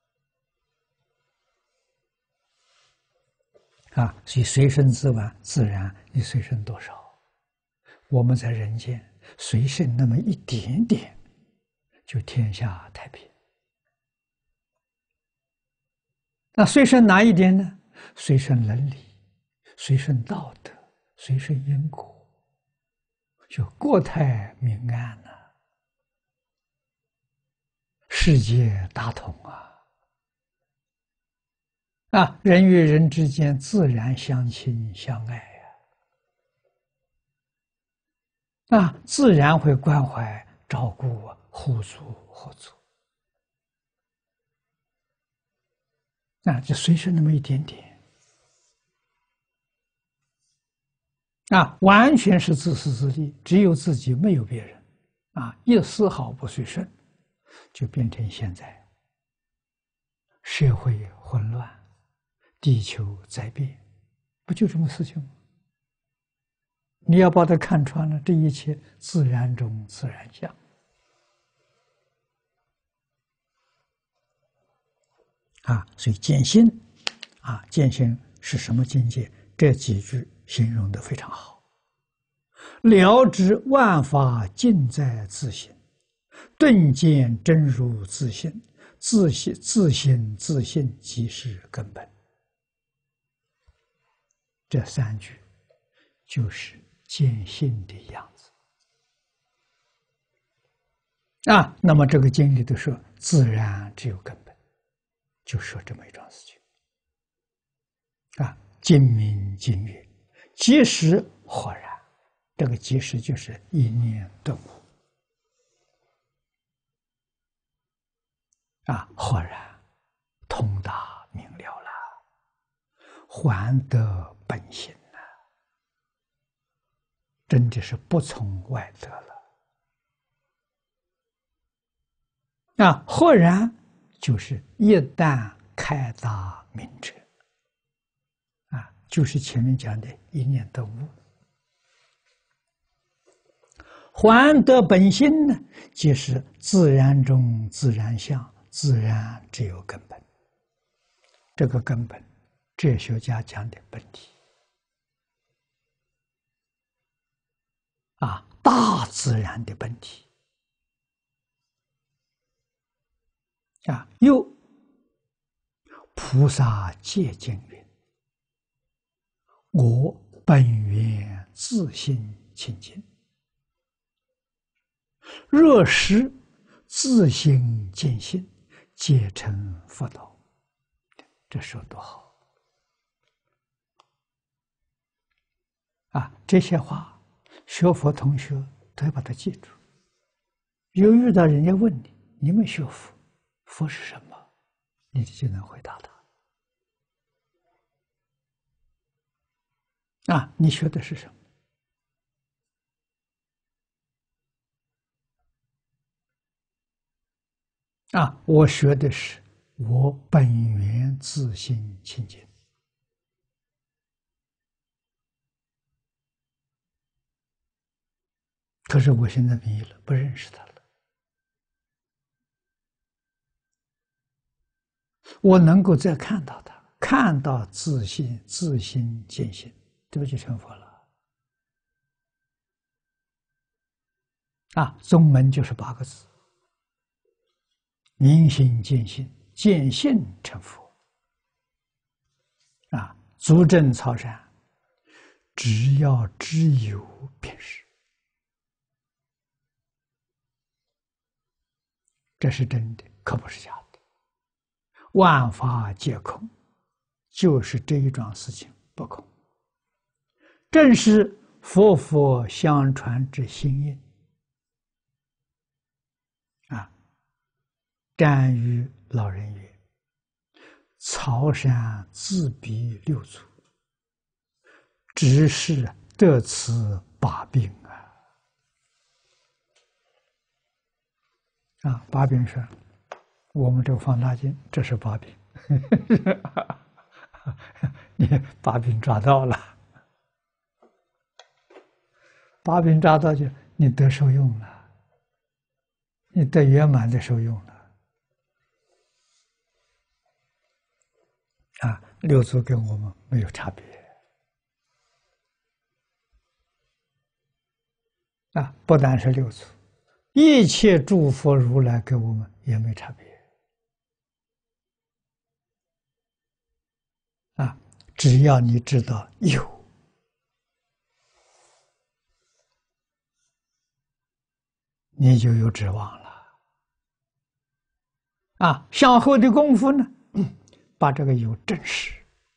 啊，所以随顺自然，自然你随顺多少？我们在人间随顺那么一点点，就天下太平。那随顺哪一点呢？随顺伦理，随顺道德，随顺因果，就国泰民安了，啊，世界大同啊！啊，人与人之间自然相亲相爱呀，啊，自然会关怀、照顾、互助合作，啊，就随顺那么一点点，啊，完全是自私自利，只有自己没有别人，啊，一丝毫不随顺，就变成现在社会混乱。地球在变，不就这么事情吗？你要把它看穿了，这一切自然中自然相。啊，所以见性，啊，见性是什么境界？这几句形容的非常好。了知万法尽在自性，顿见真如自性，自性自性自性即是根本。这三句就是见性的样子啊。那么这个经里头说，自然只有根本，就说这么一桩事情啊，精明精悦，即时豁然。这个即时就是一念顿悟啊，豁然通达明了了，还得本心了，真的是不从外得了。啊，豁然就是一旦开达明彻，啊，就是前面讲的一念顿悟。还得本心呢，即是自然中自然相，自然只有根本。这个根本，哲学家讲的本体啊，大自然的本体啊。又菩萨戒经云：“我本愿自性清净。”若识自性见性，皆成佛道。这说多好啊！这些话，学佛同学都要把它记住。有遇到人家问你：“你们学佛，佛是什么？”你就能回答他。啊，你学的是什么？啊，我学的是我本源自性清净。可是我现在迷了，不认识他了。我能够再看到他，看到自性、自心见性，这不就成佛了？啊，宗门就是八个字：明心见性，见性成佛。啊，足证曹山，只要知有便是。这是真的，可不是假的。万法皆空，就是这一桩事情不空。正是佛佛相传之心印。啊，瞻于老人曰：“曹山自比六祖，只是得此把柄啊！”啊，把柄是我们这个放大镜，这是把柄。你把柄抓到了，把柄抓到就你得受用了，你得圆满的受用了。啊，六祖跟我们没有差别。啊，不单是六祖，一切诸佛如来跟我们也没差别。啊，只要你知道有，你就有指望了。啊，向后的功夫呢，把这个有证实。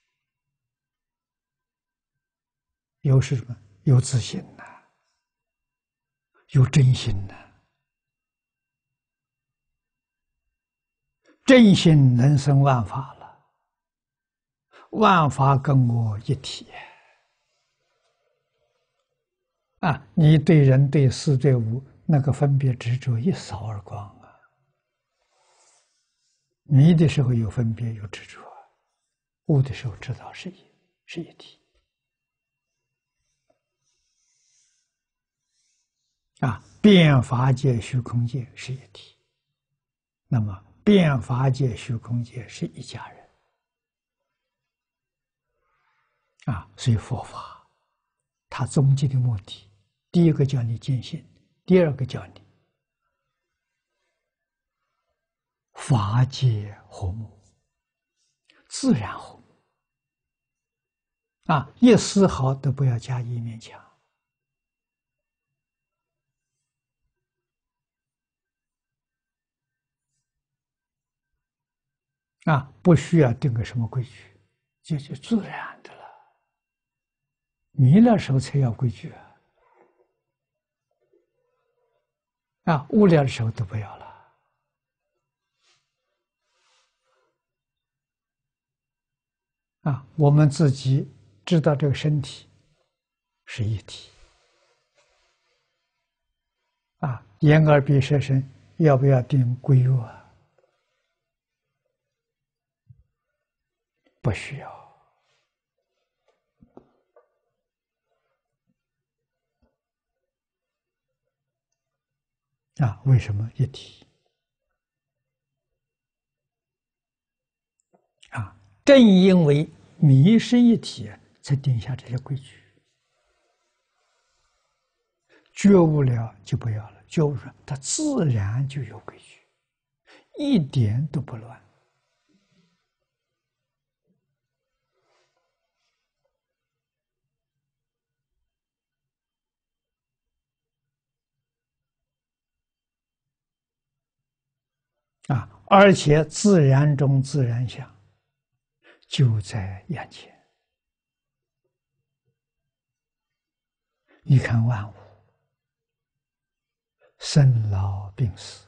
有是什么？有自信呐，有真心呐。真心能生万法了，万法跟我一体。啊，你对人对事对物那个分别执着一扫而光啊！迷的时候有分别有执着，悟的时候知道是一是一体。啊，变法界、虚空界是一体，那么变法界、虚空界是一家人。啊，所以佛法，它终极的目的，第一个叫你见性，第二个叫你法界和睦，自然和睦。啊，一丝毫都不要加以勉强。啊，不需要定个什么规矩， 就就自然的了。弥勒时候才要规矩啊，啊，无聊的时候都不要了。啊，我们自己知道这个身体是一体。啊，眼耳鼻舌身要不要定归入啊？不需要。啊，为什么一体？啊，正因为迷是一体，才定下这些规矩。觉悟了就不要了，觉悟说它自然就有规矩，一点都不乱。啊，而且自然中自然相就在眼前。你看万物生老病死，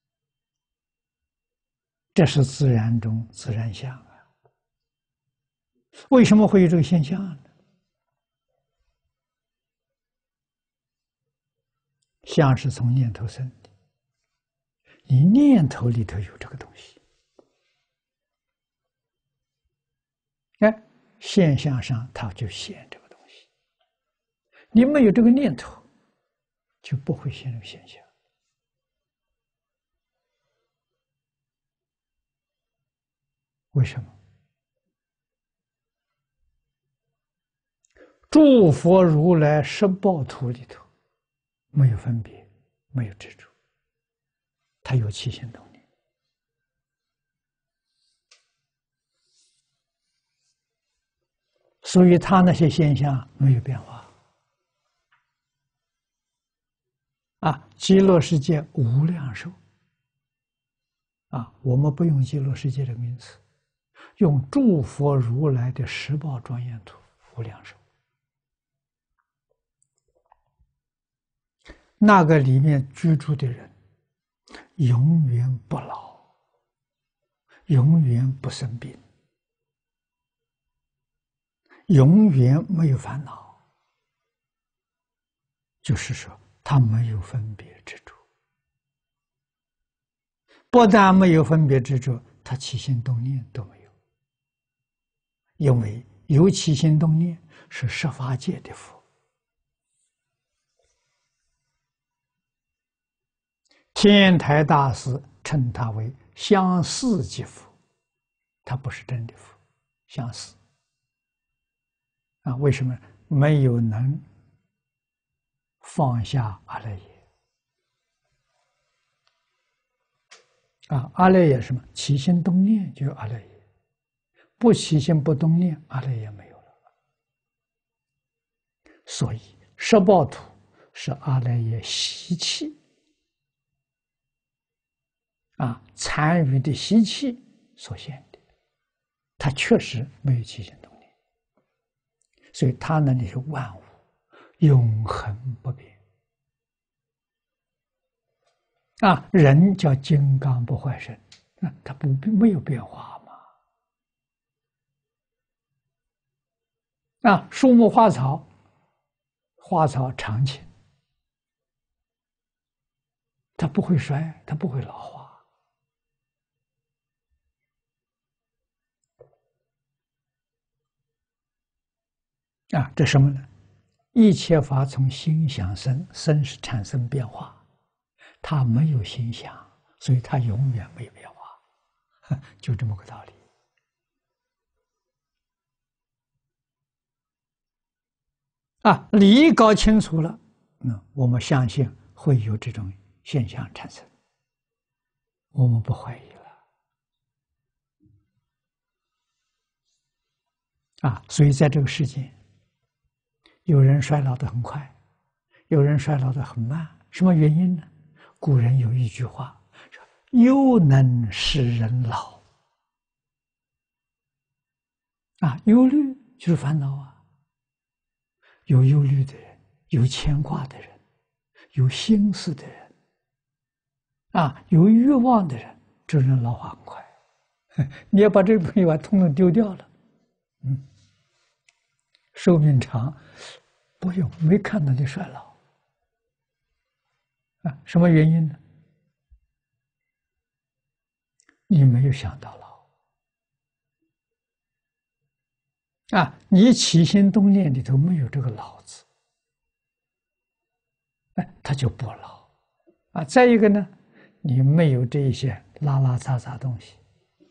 这是自然中自然相啊。为什么会有这个现象呢？相是从念头生的，你念头里头有这个东西，哎，现象上它就显这个东西。你没有这个念头，就不会现这个现象。为什么？诸佛如来十报图里头没有分别，没有执着，它有起心动念，所以它那些现象没有变化。啊，极乐世界无量寿。啊，我们不用极乐世界的名词，用诸佛如来的十报庄严图无量寿。那个里面居住的人，永远不老，永远不生病，永远没有烦恼。就是说，他没有分别执着。不但没有分别执着，他起心动念都没有。因为有起心动念是十法界的佛。天台大师称他为相似即佛，他不是真的佛，相似。啊，为什么没有能放下阿赖耶？啊，阿赖耶什么？起心动念就是阿赖耶，不起心不动念，阿赖耶没有了。所以十报图是阿赖耶习气。啊，残余的习气所现的，它确实没有起心动念，所以它那里是万物永恒不变。啊，人叫金刚不坏身，啊，它不没有变化嘛。啊，树木花草，花草常青，它不会衰，它不会老化。啊，这什么呢？一切法从心想生，生是产生变化，它没有心想，所以它永远没有变化，就这么个道理。啊，理搞清楚了，那我们相信会有这种现象产生，我们不怀疑了。啊，所以在这个世界，有人衰老得很快，有人衰老得很慢，什么原因呢？古人有一句话说：“忧能使人老。” 啊，忧虑就是烦恼啊。有忧虑的人，有牵挂的人，有心思的人，啊，有欲望的人，这人老化很快。你要把这个朋友啊，通通丢掉了，嗯，寿命长，不用，没看到你衰老。啊，什么原因呢？你没有想到老啊，你起心动念里头没有这个老字，哎，他就不老啊。再一个呢，你没有这一些拉拉杂杂东西，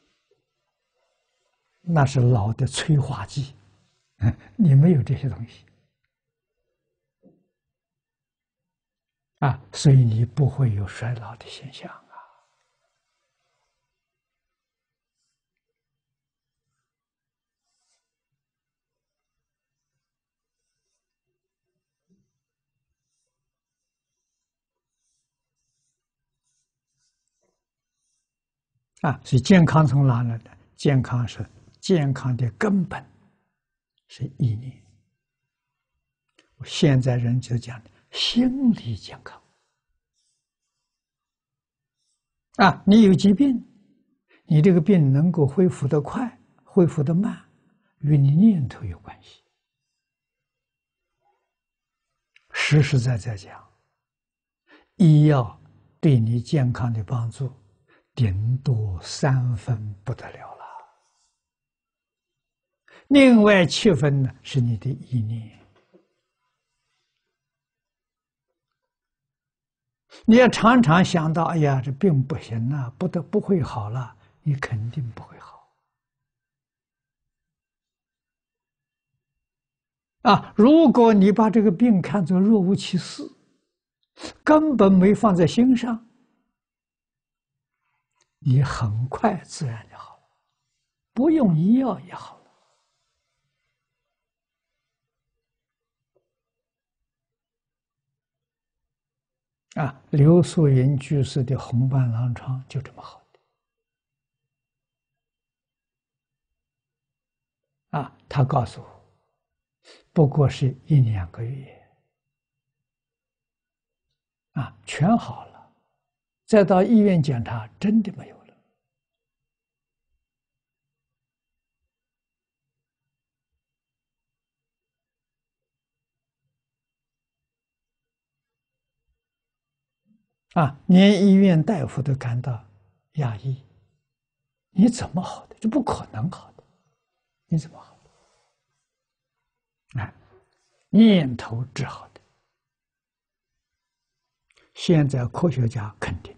那是老的催化剂，你没有这些东西啊，所以你不会有衰老的现象。啊，所以健康从哪来的？健康是健康的根本，是意念。现在人就讲的心理健康。啊，你有疾病，你这个病能够恢复得快，恢复得慢，与你念头有关系。实实在在讲，医药对你健康的帮助，顶多三分不得了了。另外七分呢，是你的意念。你要常常想到，哎呀，这病不行了，不得不会好了，你肯定不会好。啊，如果你把这个病看作若无其事，根本没放在心上，你很快自然就好了，不用医药也好了。啊，刘素云居士的红斑狼疮就这么好的。啊，他告诉我，不过是一两个月，啊，全好了，再到医院检查，真的没有了。啊，连医院大夫都感到压抑，你怎么好的？这不可能好的，你怎么好的？啊，念头治好的。现在科学家肯定，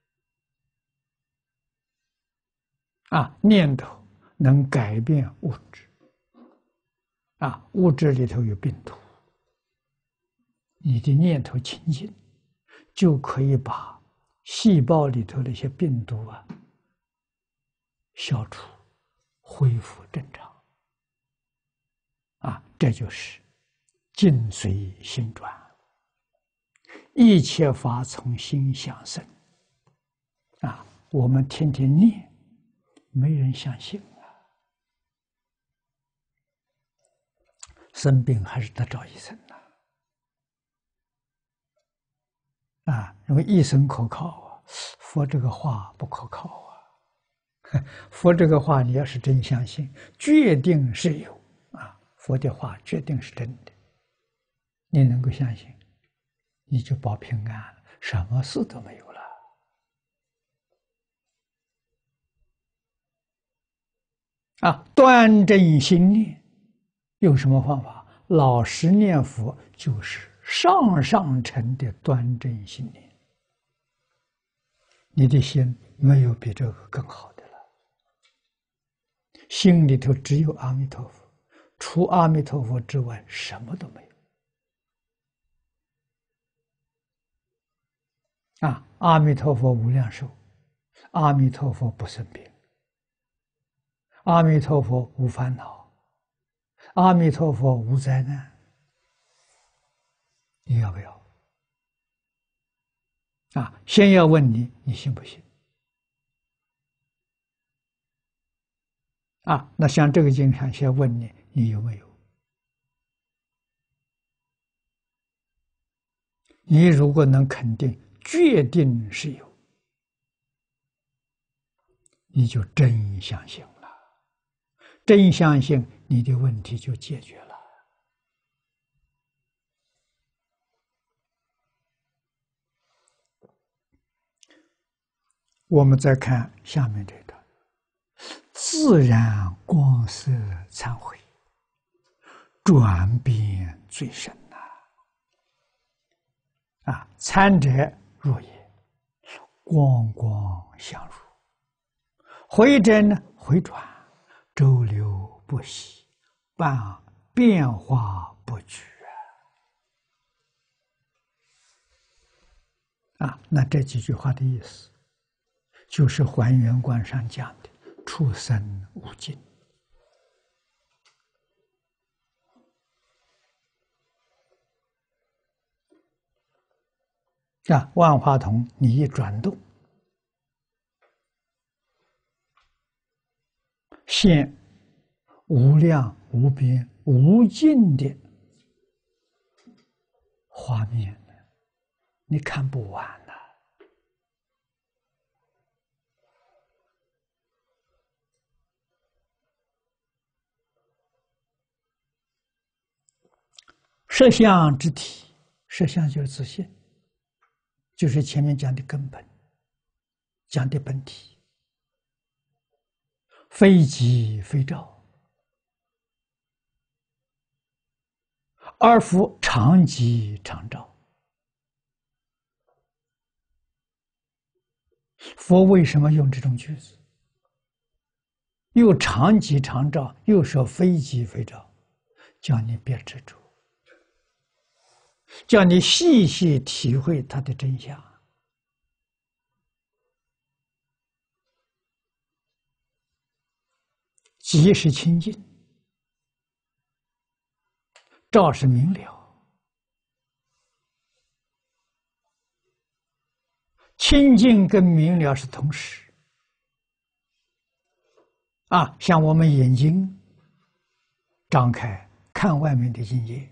啊，念头能改变物质，啊，物质里头有病毒，你的念头清净，就可以把细胞里头的一些病毒啊消除，恢复正常。啊，这就是境随心转，一切法从心想生。啊，我们天天念，没人相信啊。生病还是得找医生呐。啊，因为医生可靠啊，佛这个话不可靠啊。佛这个话，你要是真相信，决定是有啊。佛的话决定是真的，你能够相信，你就保平安了，什么事都没有了。啊，端正心念，用什么方法？老实念佛就是上上乘的端正心念。你的心没有比这个更好的了，心里头只有阿弥陀佛，除阿弥陀佛之外什么都没有。啊，阿弥陀佛无量寿，阿弥陀佛不生病，阿弥陀佛无烦恼，阿弥陀佛无灾难。你要不要？啊，先要问你，你信不信？ 啊，那像这个经上先问你，你有没有？你如果能肯定、决定是有，你就真相信了。真相信，你的问题就解决了。我们再看下面这段：自然光色忏悔，转变最深呐！啊，参者入也，光光相入；回者呢，回转，周流不息，半变化不居啊！啊，那这几句话的意思，就是还原观上讲的“畜生无尽”。啊，万花筒你一转动，现无量无边无尽的画面，你看不完了。实相之体，实相就是自性，就是前面讲的根本，讲的本体，非即非照，而复常即常照。佛为什么用这种句子？又常即常照，又说非即非照，叫你别执着，叫你细细体会它的真相。即是清净，照是明了，清净跟明了是同时。啊，像我们眼睛张开看外面的境界，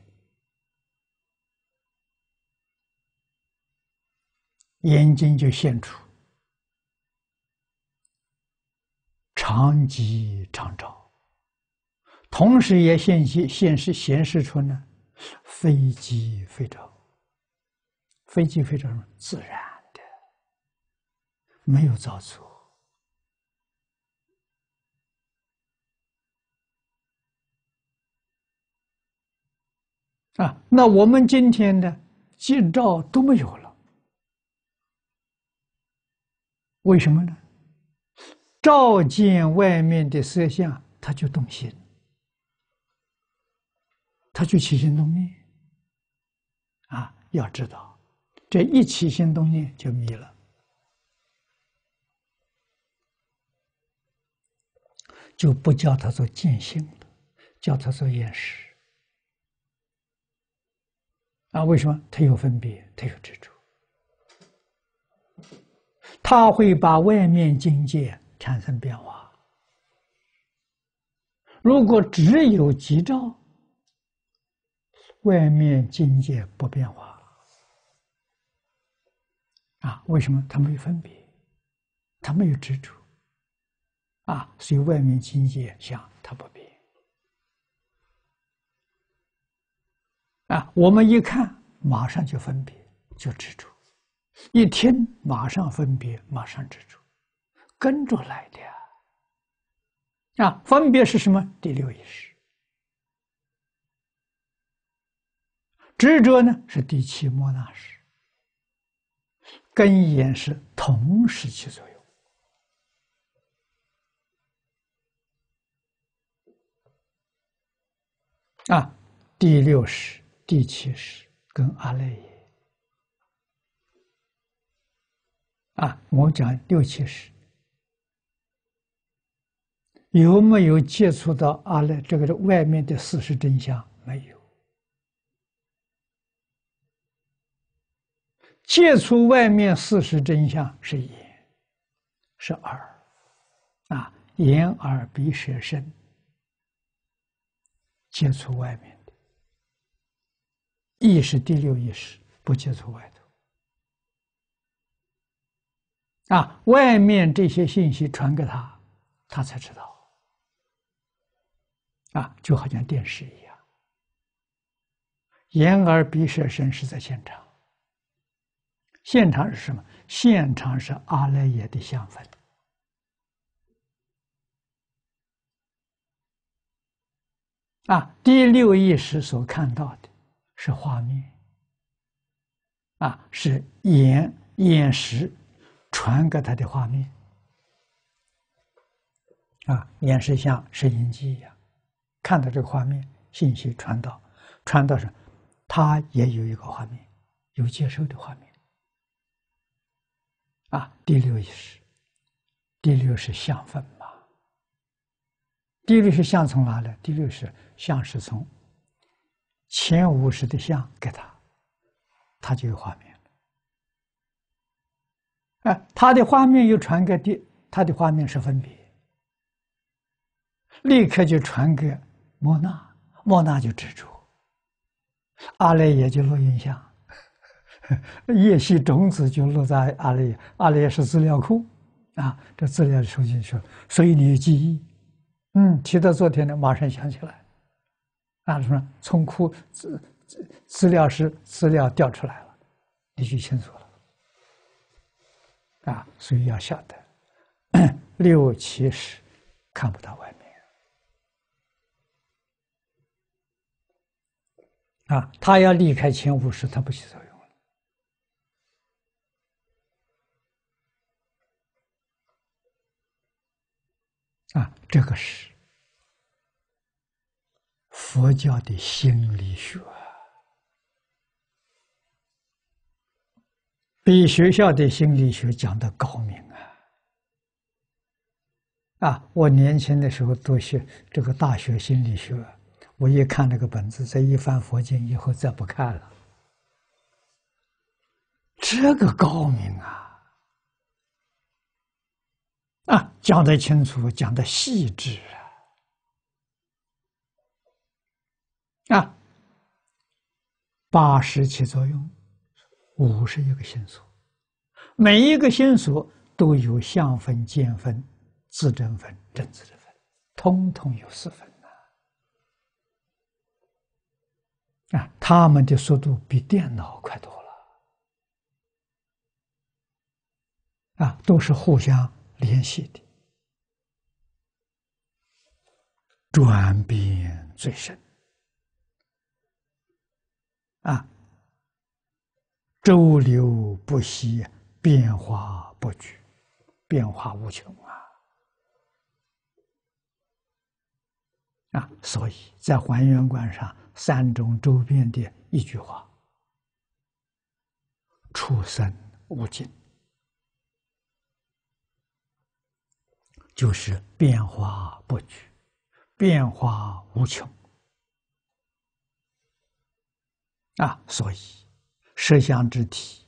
眼睛就现出常即常照，同时也显现显示显示出呢非即非照。非即非照是自然的，没有造作。啊，那我们今天的见照都没有了，为什么呢？照见外面的色相，他就动心，他就起心动念。啊，要知道，这一起心动念就迷了，就不叫他做见性了，叫他做厌识。啊，为什么？他有分别，他有执着，他会把外面境界产生变化。如果只有即照，外面境界不变化。啊，为什么？他没有分别，他没有执着。啊，所以外面境界相它不变。啊，我们一看马上就分别，就执着；一听马上分别，马上执着，跟着来的呀。啊，分别是什么？第六意识。执着呢是第七莫那识，跟眼是同时起作用。啊，第六识、第七识跟阿赖耶。啊，我讲六七识，有没有接触到阿赖这个外面的事实真相？没有。接触外面事实真相是眼，是耳。啊， 眼耳鼻舌身接触外面的，意识第六意识不接触外头。啊，外面这些信息传给他，他才知道。啊，就好像电视一样，眼耳鼻舌身是在现场。现场是什么？现场是阿赖耶的相分。啊，第六意识所看到的是画面。啊，是眼眼识传给他的画面。啊，眼识像摄影机一样，看到这个画面，信息传到，传到是，他也有一个画面，有接收的画面。啊，第六意识，第六是相分嘛。第六是相从哪来？第六是相是从前五识的相给他，他就有画面了。啊，他的画面又传给第，他的画面是分别，立刻就传给莫那，莫那就执着，阿赖耶就落印象。业系种子就落在阿赖耶，阿赖耶是资料库啊，这资料收进去了，所以你有记忆。嗯，提到昨天的，马上想起来，啊，什么从库资资料室资料调出来了，你就清楚了。啊，所以要晓得，六七识看不到外面。啊，他要离开前五识，他不起作用。啊，这个是佛教的心理学，比学校的心理学讲的高明啊！啊，我年轻的时候读学这个大学心理学，我一看那个本子，这一翻佛经以后再不看了，这个高明啊！啊，讲得清楚，讲得细致啊！啊，八识起作用，五十一个心所，每一个心所都有相分、见分、自证分、正自证分，通通有四分呐！啊，他们的速度比电脑快多了，啊，都是互相联系的，转变最深。啊，周流不息，变化不居，变化无穷啊！啊，所以在还原观上，三种周边的一句话：出生无尽，就是变化不居，变化无穷。啊，所以摄像之体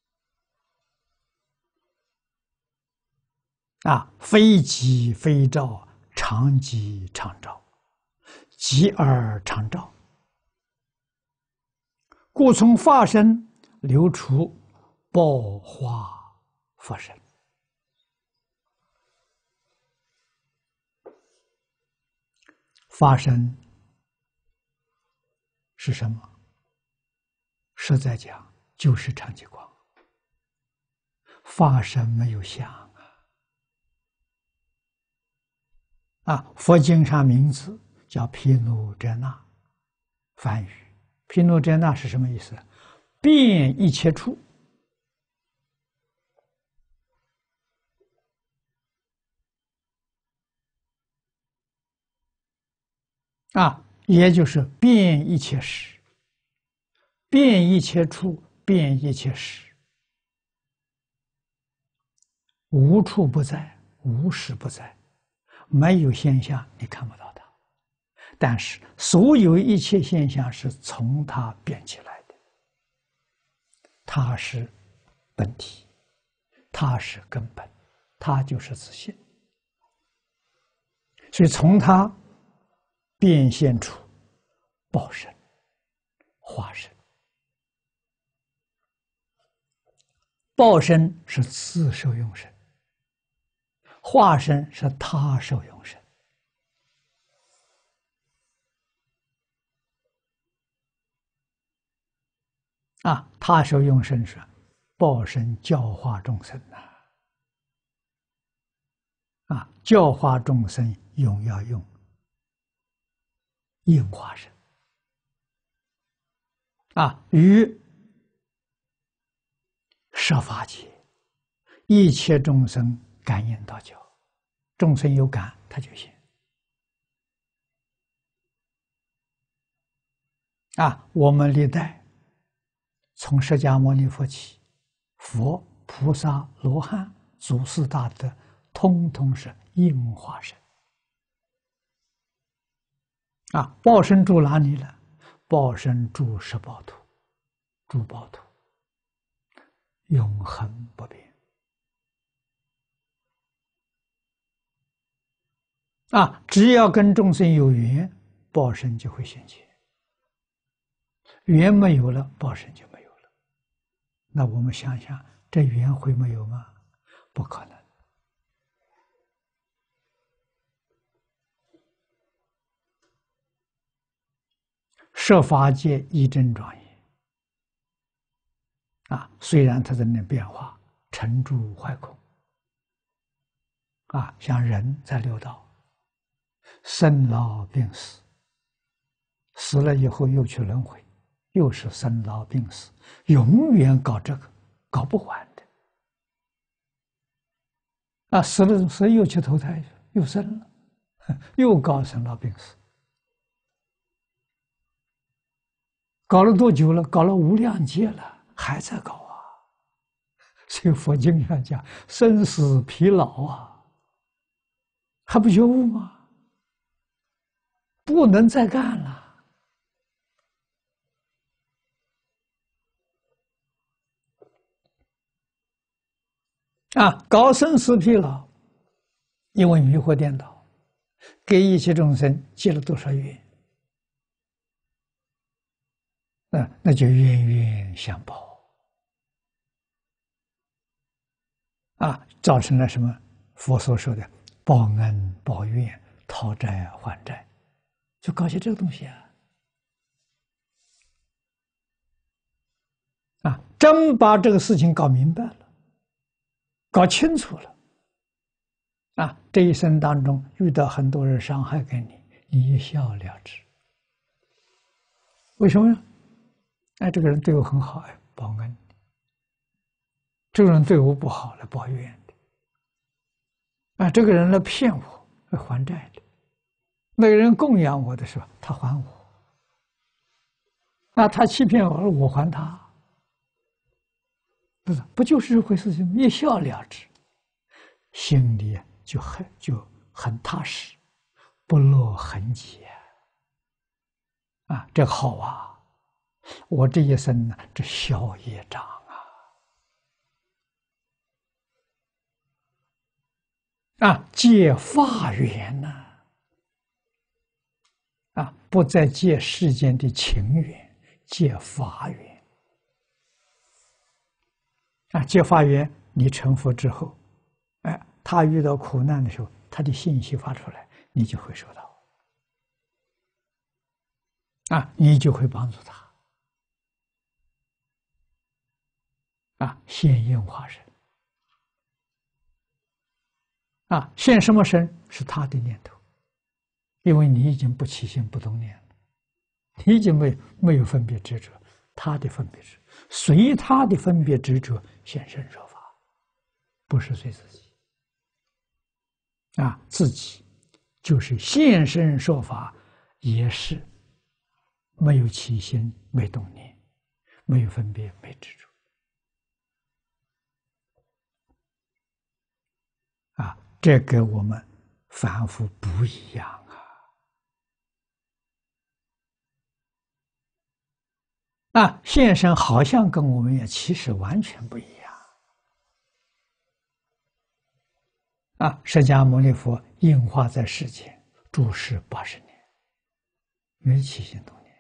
啊，非即非照，常即常照，即而常照，故从法身流出报化佛身。法身是什么？实在讲，就是常寂光。法身没有相啊！啊，佛经上名字叫毗卢遮那，梵语。毗卢遮那是什么意思？遍一切处。啊，也就是遍一切时，遍一切处，遍一切时，无处不在，无时不在，没有现象你看不到它，但是所有一切现象是从它变起来的，它是本体，它是根本，它就是自性。 所以从他变现出报身、化身。报身是自受用身，化身是他受用身。啊，他受用身是报身教化众生呐。啊，教化众生用要用应化身。啊，于设法界，一切众生感应道交，众生有感，他就行。啊，我们历代从释迦牟尼佛起，佛、菩萨、罗汉、祖师大德，通通是应化身。啊，报身住哪里了？报身住十报土，住报土，永恒不变。啊，只要跟众生有缘，报身就会现前。缘没有了，报身就没有了。那我们想想，这缘会没有吗？不可能。设法界一真庄严。啊，虽然它在那变化，成住坏空。啊，像人在六道，生老病死，死了以后又去轮回。又是生老病死，永远搞这个，搞不完的。啊，死了死又去投胎，又生了，又搞生老病死，搞了多久了？搞了无量劫了，还在搞啊！所以佛经上讲生死疲劳啊，还不觉悟吗？不能再干了。啊，搞生死疲劳，因为迷惑颠倒，给一切众生结了多少缘？啊，那就冤冤相报。啊，造成了什么？佛所说的报恩报怨、讨债还债，就搞些这个东西啊！啊，真把这个事情搞明白了。搞清楚了，啊，这一生当中遇到很多人伤害给你，你一笑了之。为什么呢？哎，这个人对我很好，哎，报恩的；这个人对我不好，来报怨的。啊，这个人来骗我，来还债的；那个人供养我的时候，他还我。那他欺骗我，我还他。不是，不就是这回事情吗？一笑了之，心里就很就很踏实，不落痕迹啊！啊，这好啊！我这一生呢，这消业障啊！啊，借法缘呢？啊，不再借世间的情缘，借法缘。啊，借法缘，你成佛之后，哎，他遇到苦难的时候，他的信息发出来，你就会收到，啊，你就会帮助他，啊，现应化身，啊，现什么身是他的念头，因为你已经不起心不动念了，你已经没没有分别执着，他的分别执着，随他的分别执着现身说法，不是随自己。啊，自己就是现身说法，也是没有起心，没动念，没有分别，没执着。啊，这跟我们凡夫不一样啊！啊，现身好像跟我们也其实完全不一样。啊，释迦牟尼佛应化在世间， 住世八十年，没起心动念。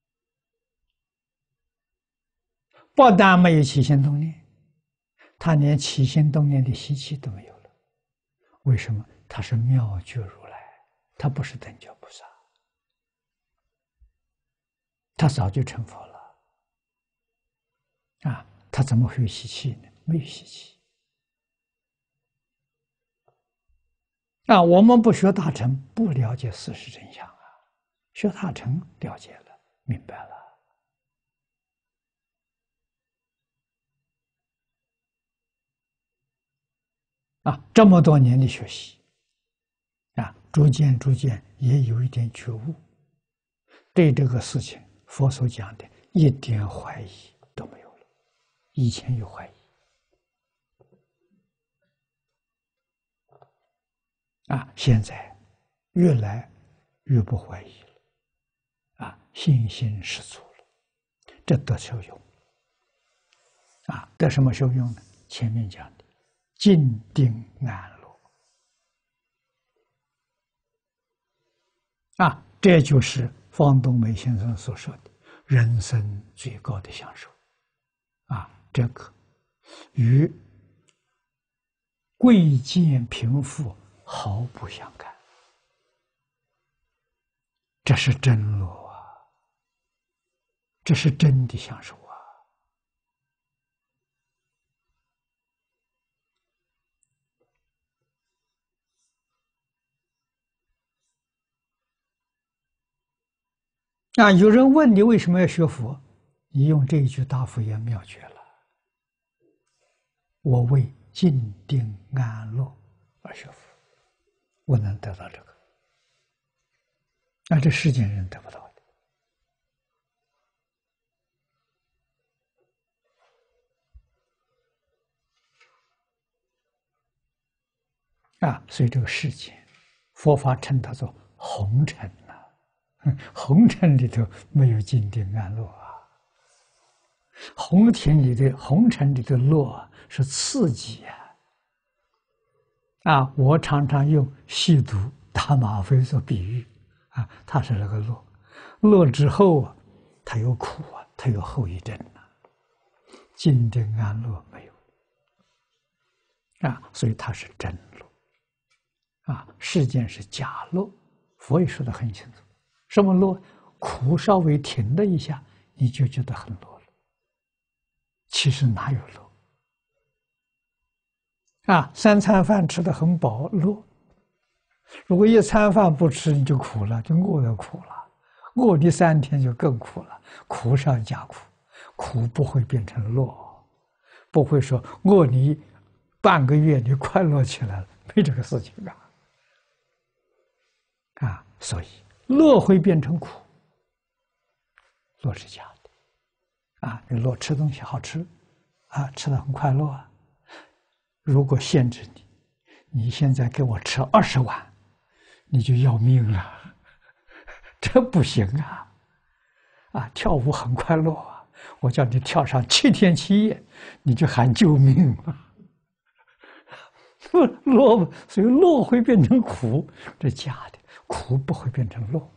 不但没有起心动念，他连起心动念的习气都没有了。为什么？他是妙觉如来，他不是等觉菩萨，他早就成佛了。啊，他怎么会有习气呢？没有习气。啊，我们不学大乘，不了解事实真相啊；学大乘，了解了，明白了。啊，这么多年的学习，啊，逐渐逐渐也有一点觉悟，对这个事情，佛所讲的一点怀疑都没有了。以前有怀疑，啊，现在越来越不怀疑了，啊，信心十足了，这得受用。啊，得什么受用呢？前面讲的静定安乐，啊，这就是方东梅先生所说的人生最高的享受。啊，这个与贵贱贫富毫不相干，这是真乐啊，这是真的享受啊。啊，有人问你为什么要学佛，你用这一句答复也妙绝了。我为静定安乐而学佛，我能得到这个，那这世间人得不到的啊！所以这个世间，佛法称它做红尘呐、啊，红尘里头没有静定安乐啊。红尘里的红尘里的乐啊，是刺激啊！啊，我常常用吸毒、打吗啡做比喻啊，它是那个乐，乐之后啊，它有苦啊，它有后遗症啊。静定安乐没有啊，所以它是真乐啊。世间是假乐，佛也说得很清楚，什么乐？苦稍微停了一下，你就觉得很乐了。其实哪有乐？啊，三餐饭吃得很饱，乐；如果一餐饭不吃，你就苦了，就饿的苦了，饿的三天就更苦了，苦上加苦，苦不会变成乐，不会说饿你半个月你快乐起来了，没这个事情啊！啊，所以乐会变成苦，乐是假的，啊，你乐吃东西好吃，啊，吃的很快乐啊。如果限制你，你现在给我吃二十碗，你就要命了，这不行啊！啊，跳舞很快乐啊，我叫你跳上七天七夜，你就喊救命啊！乐，所以乐会变成苦，这假的，苦不会变成乐。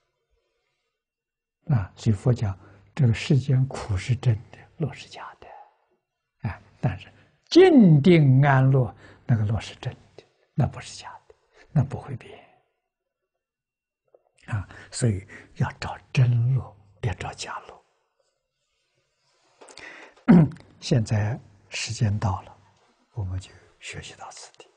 啊，所以佛讲这个世间苦是真的，乐是假的，啊，但是静定安乐那个乐是真的，那不是假的，那不会变。啊，所以要找真乐，别找假乐。现在时间到了，我们就学习到此地。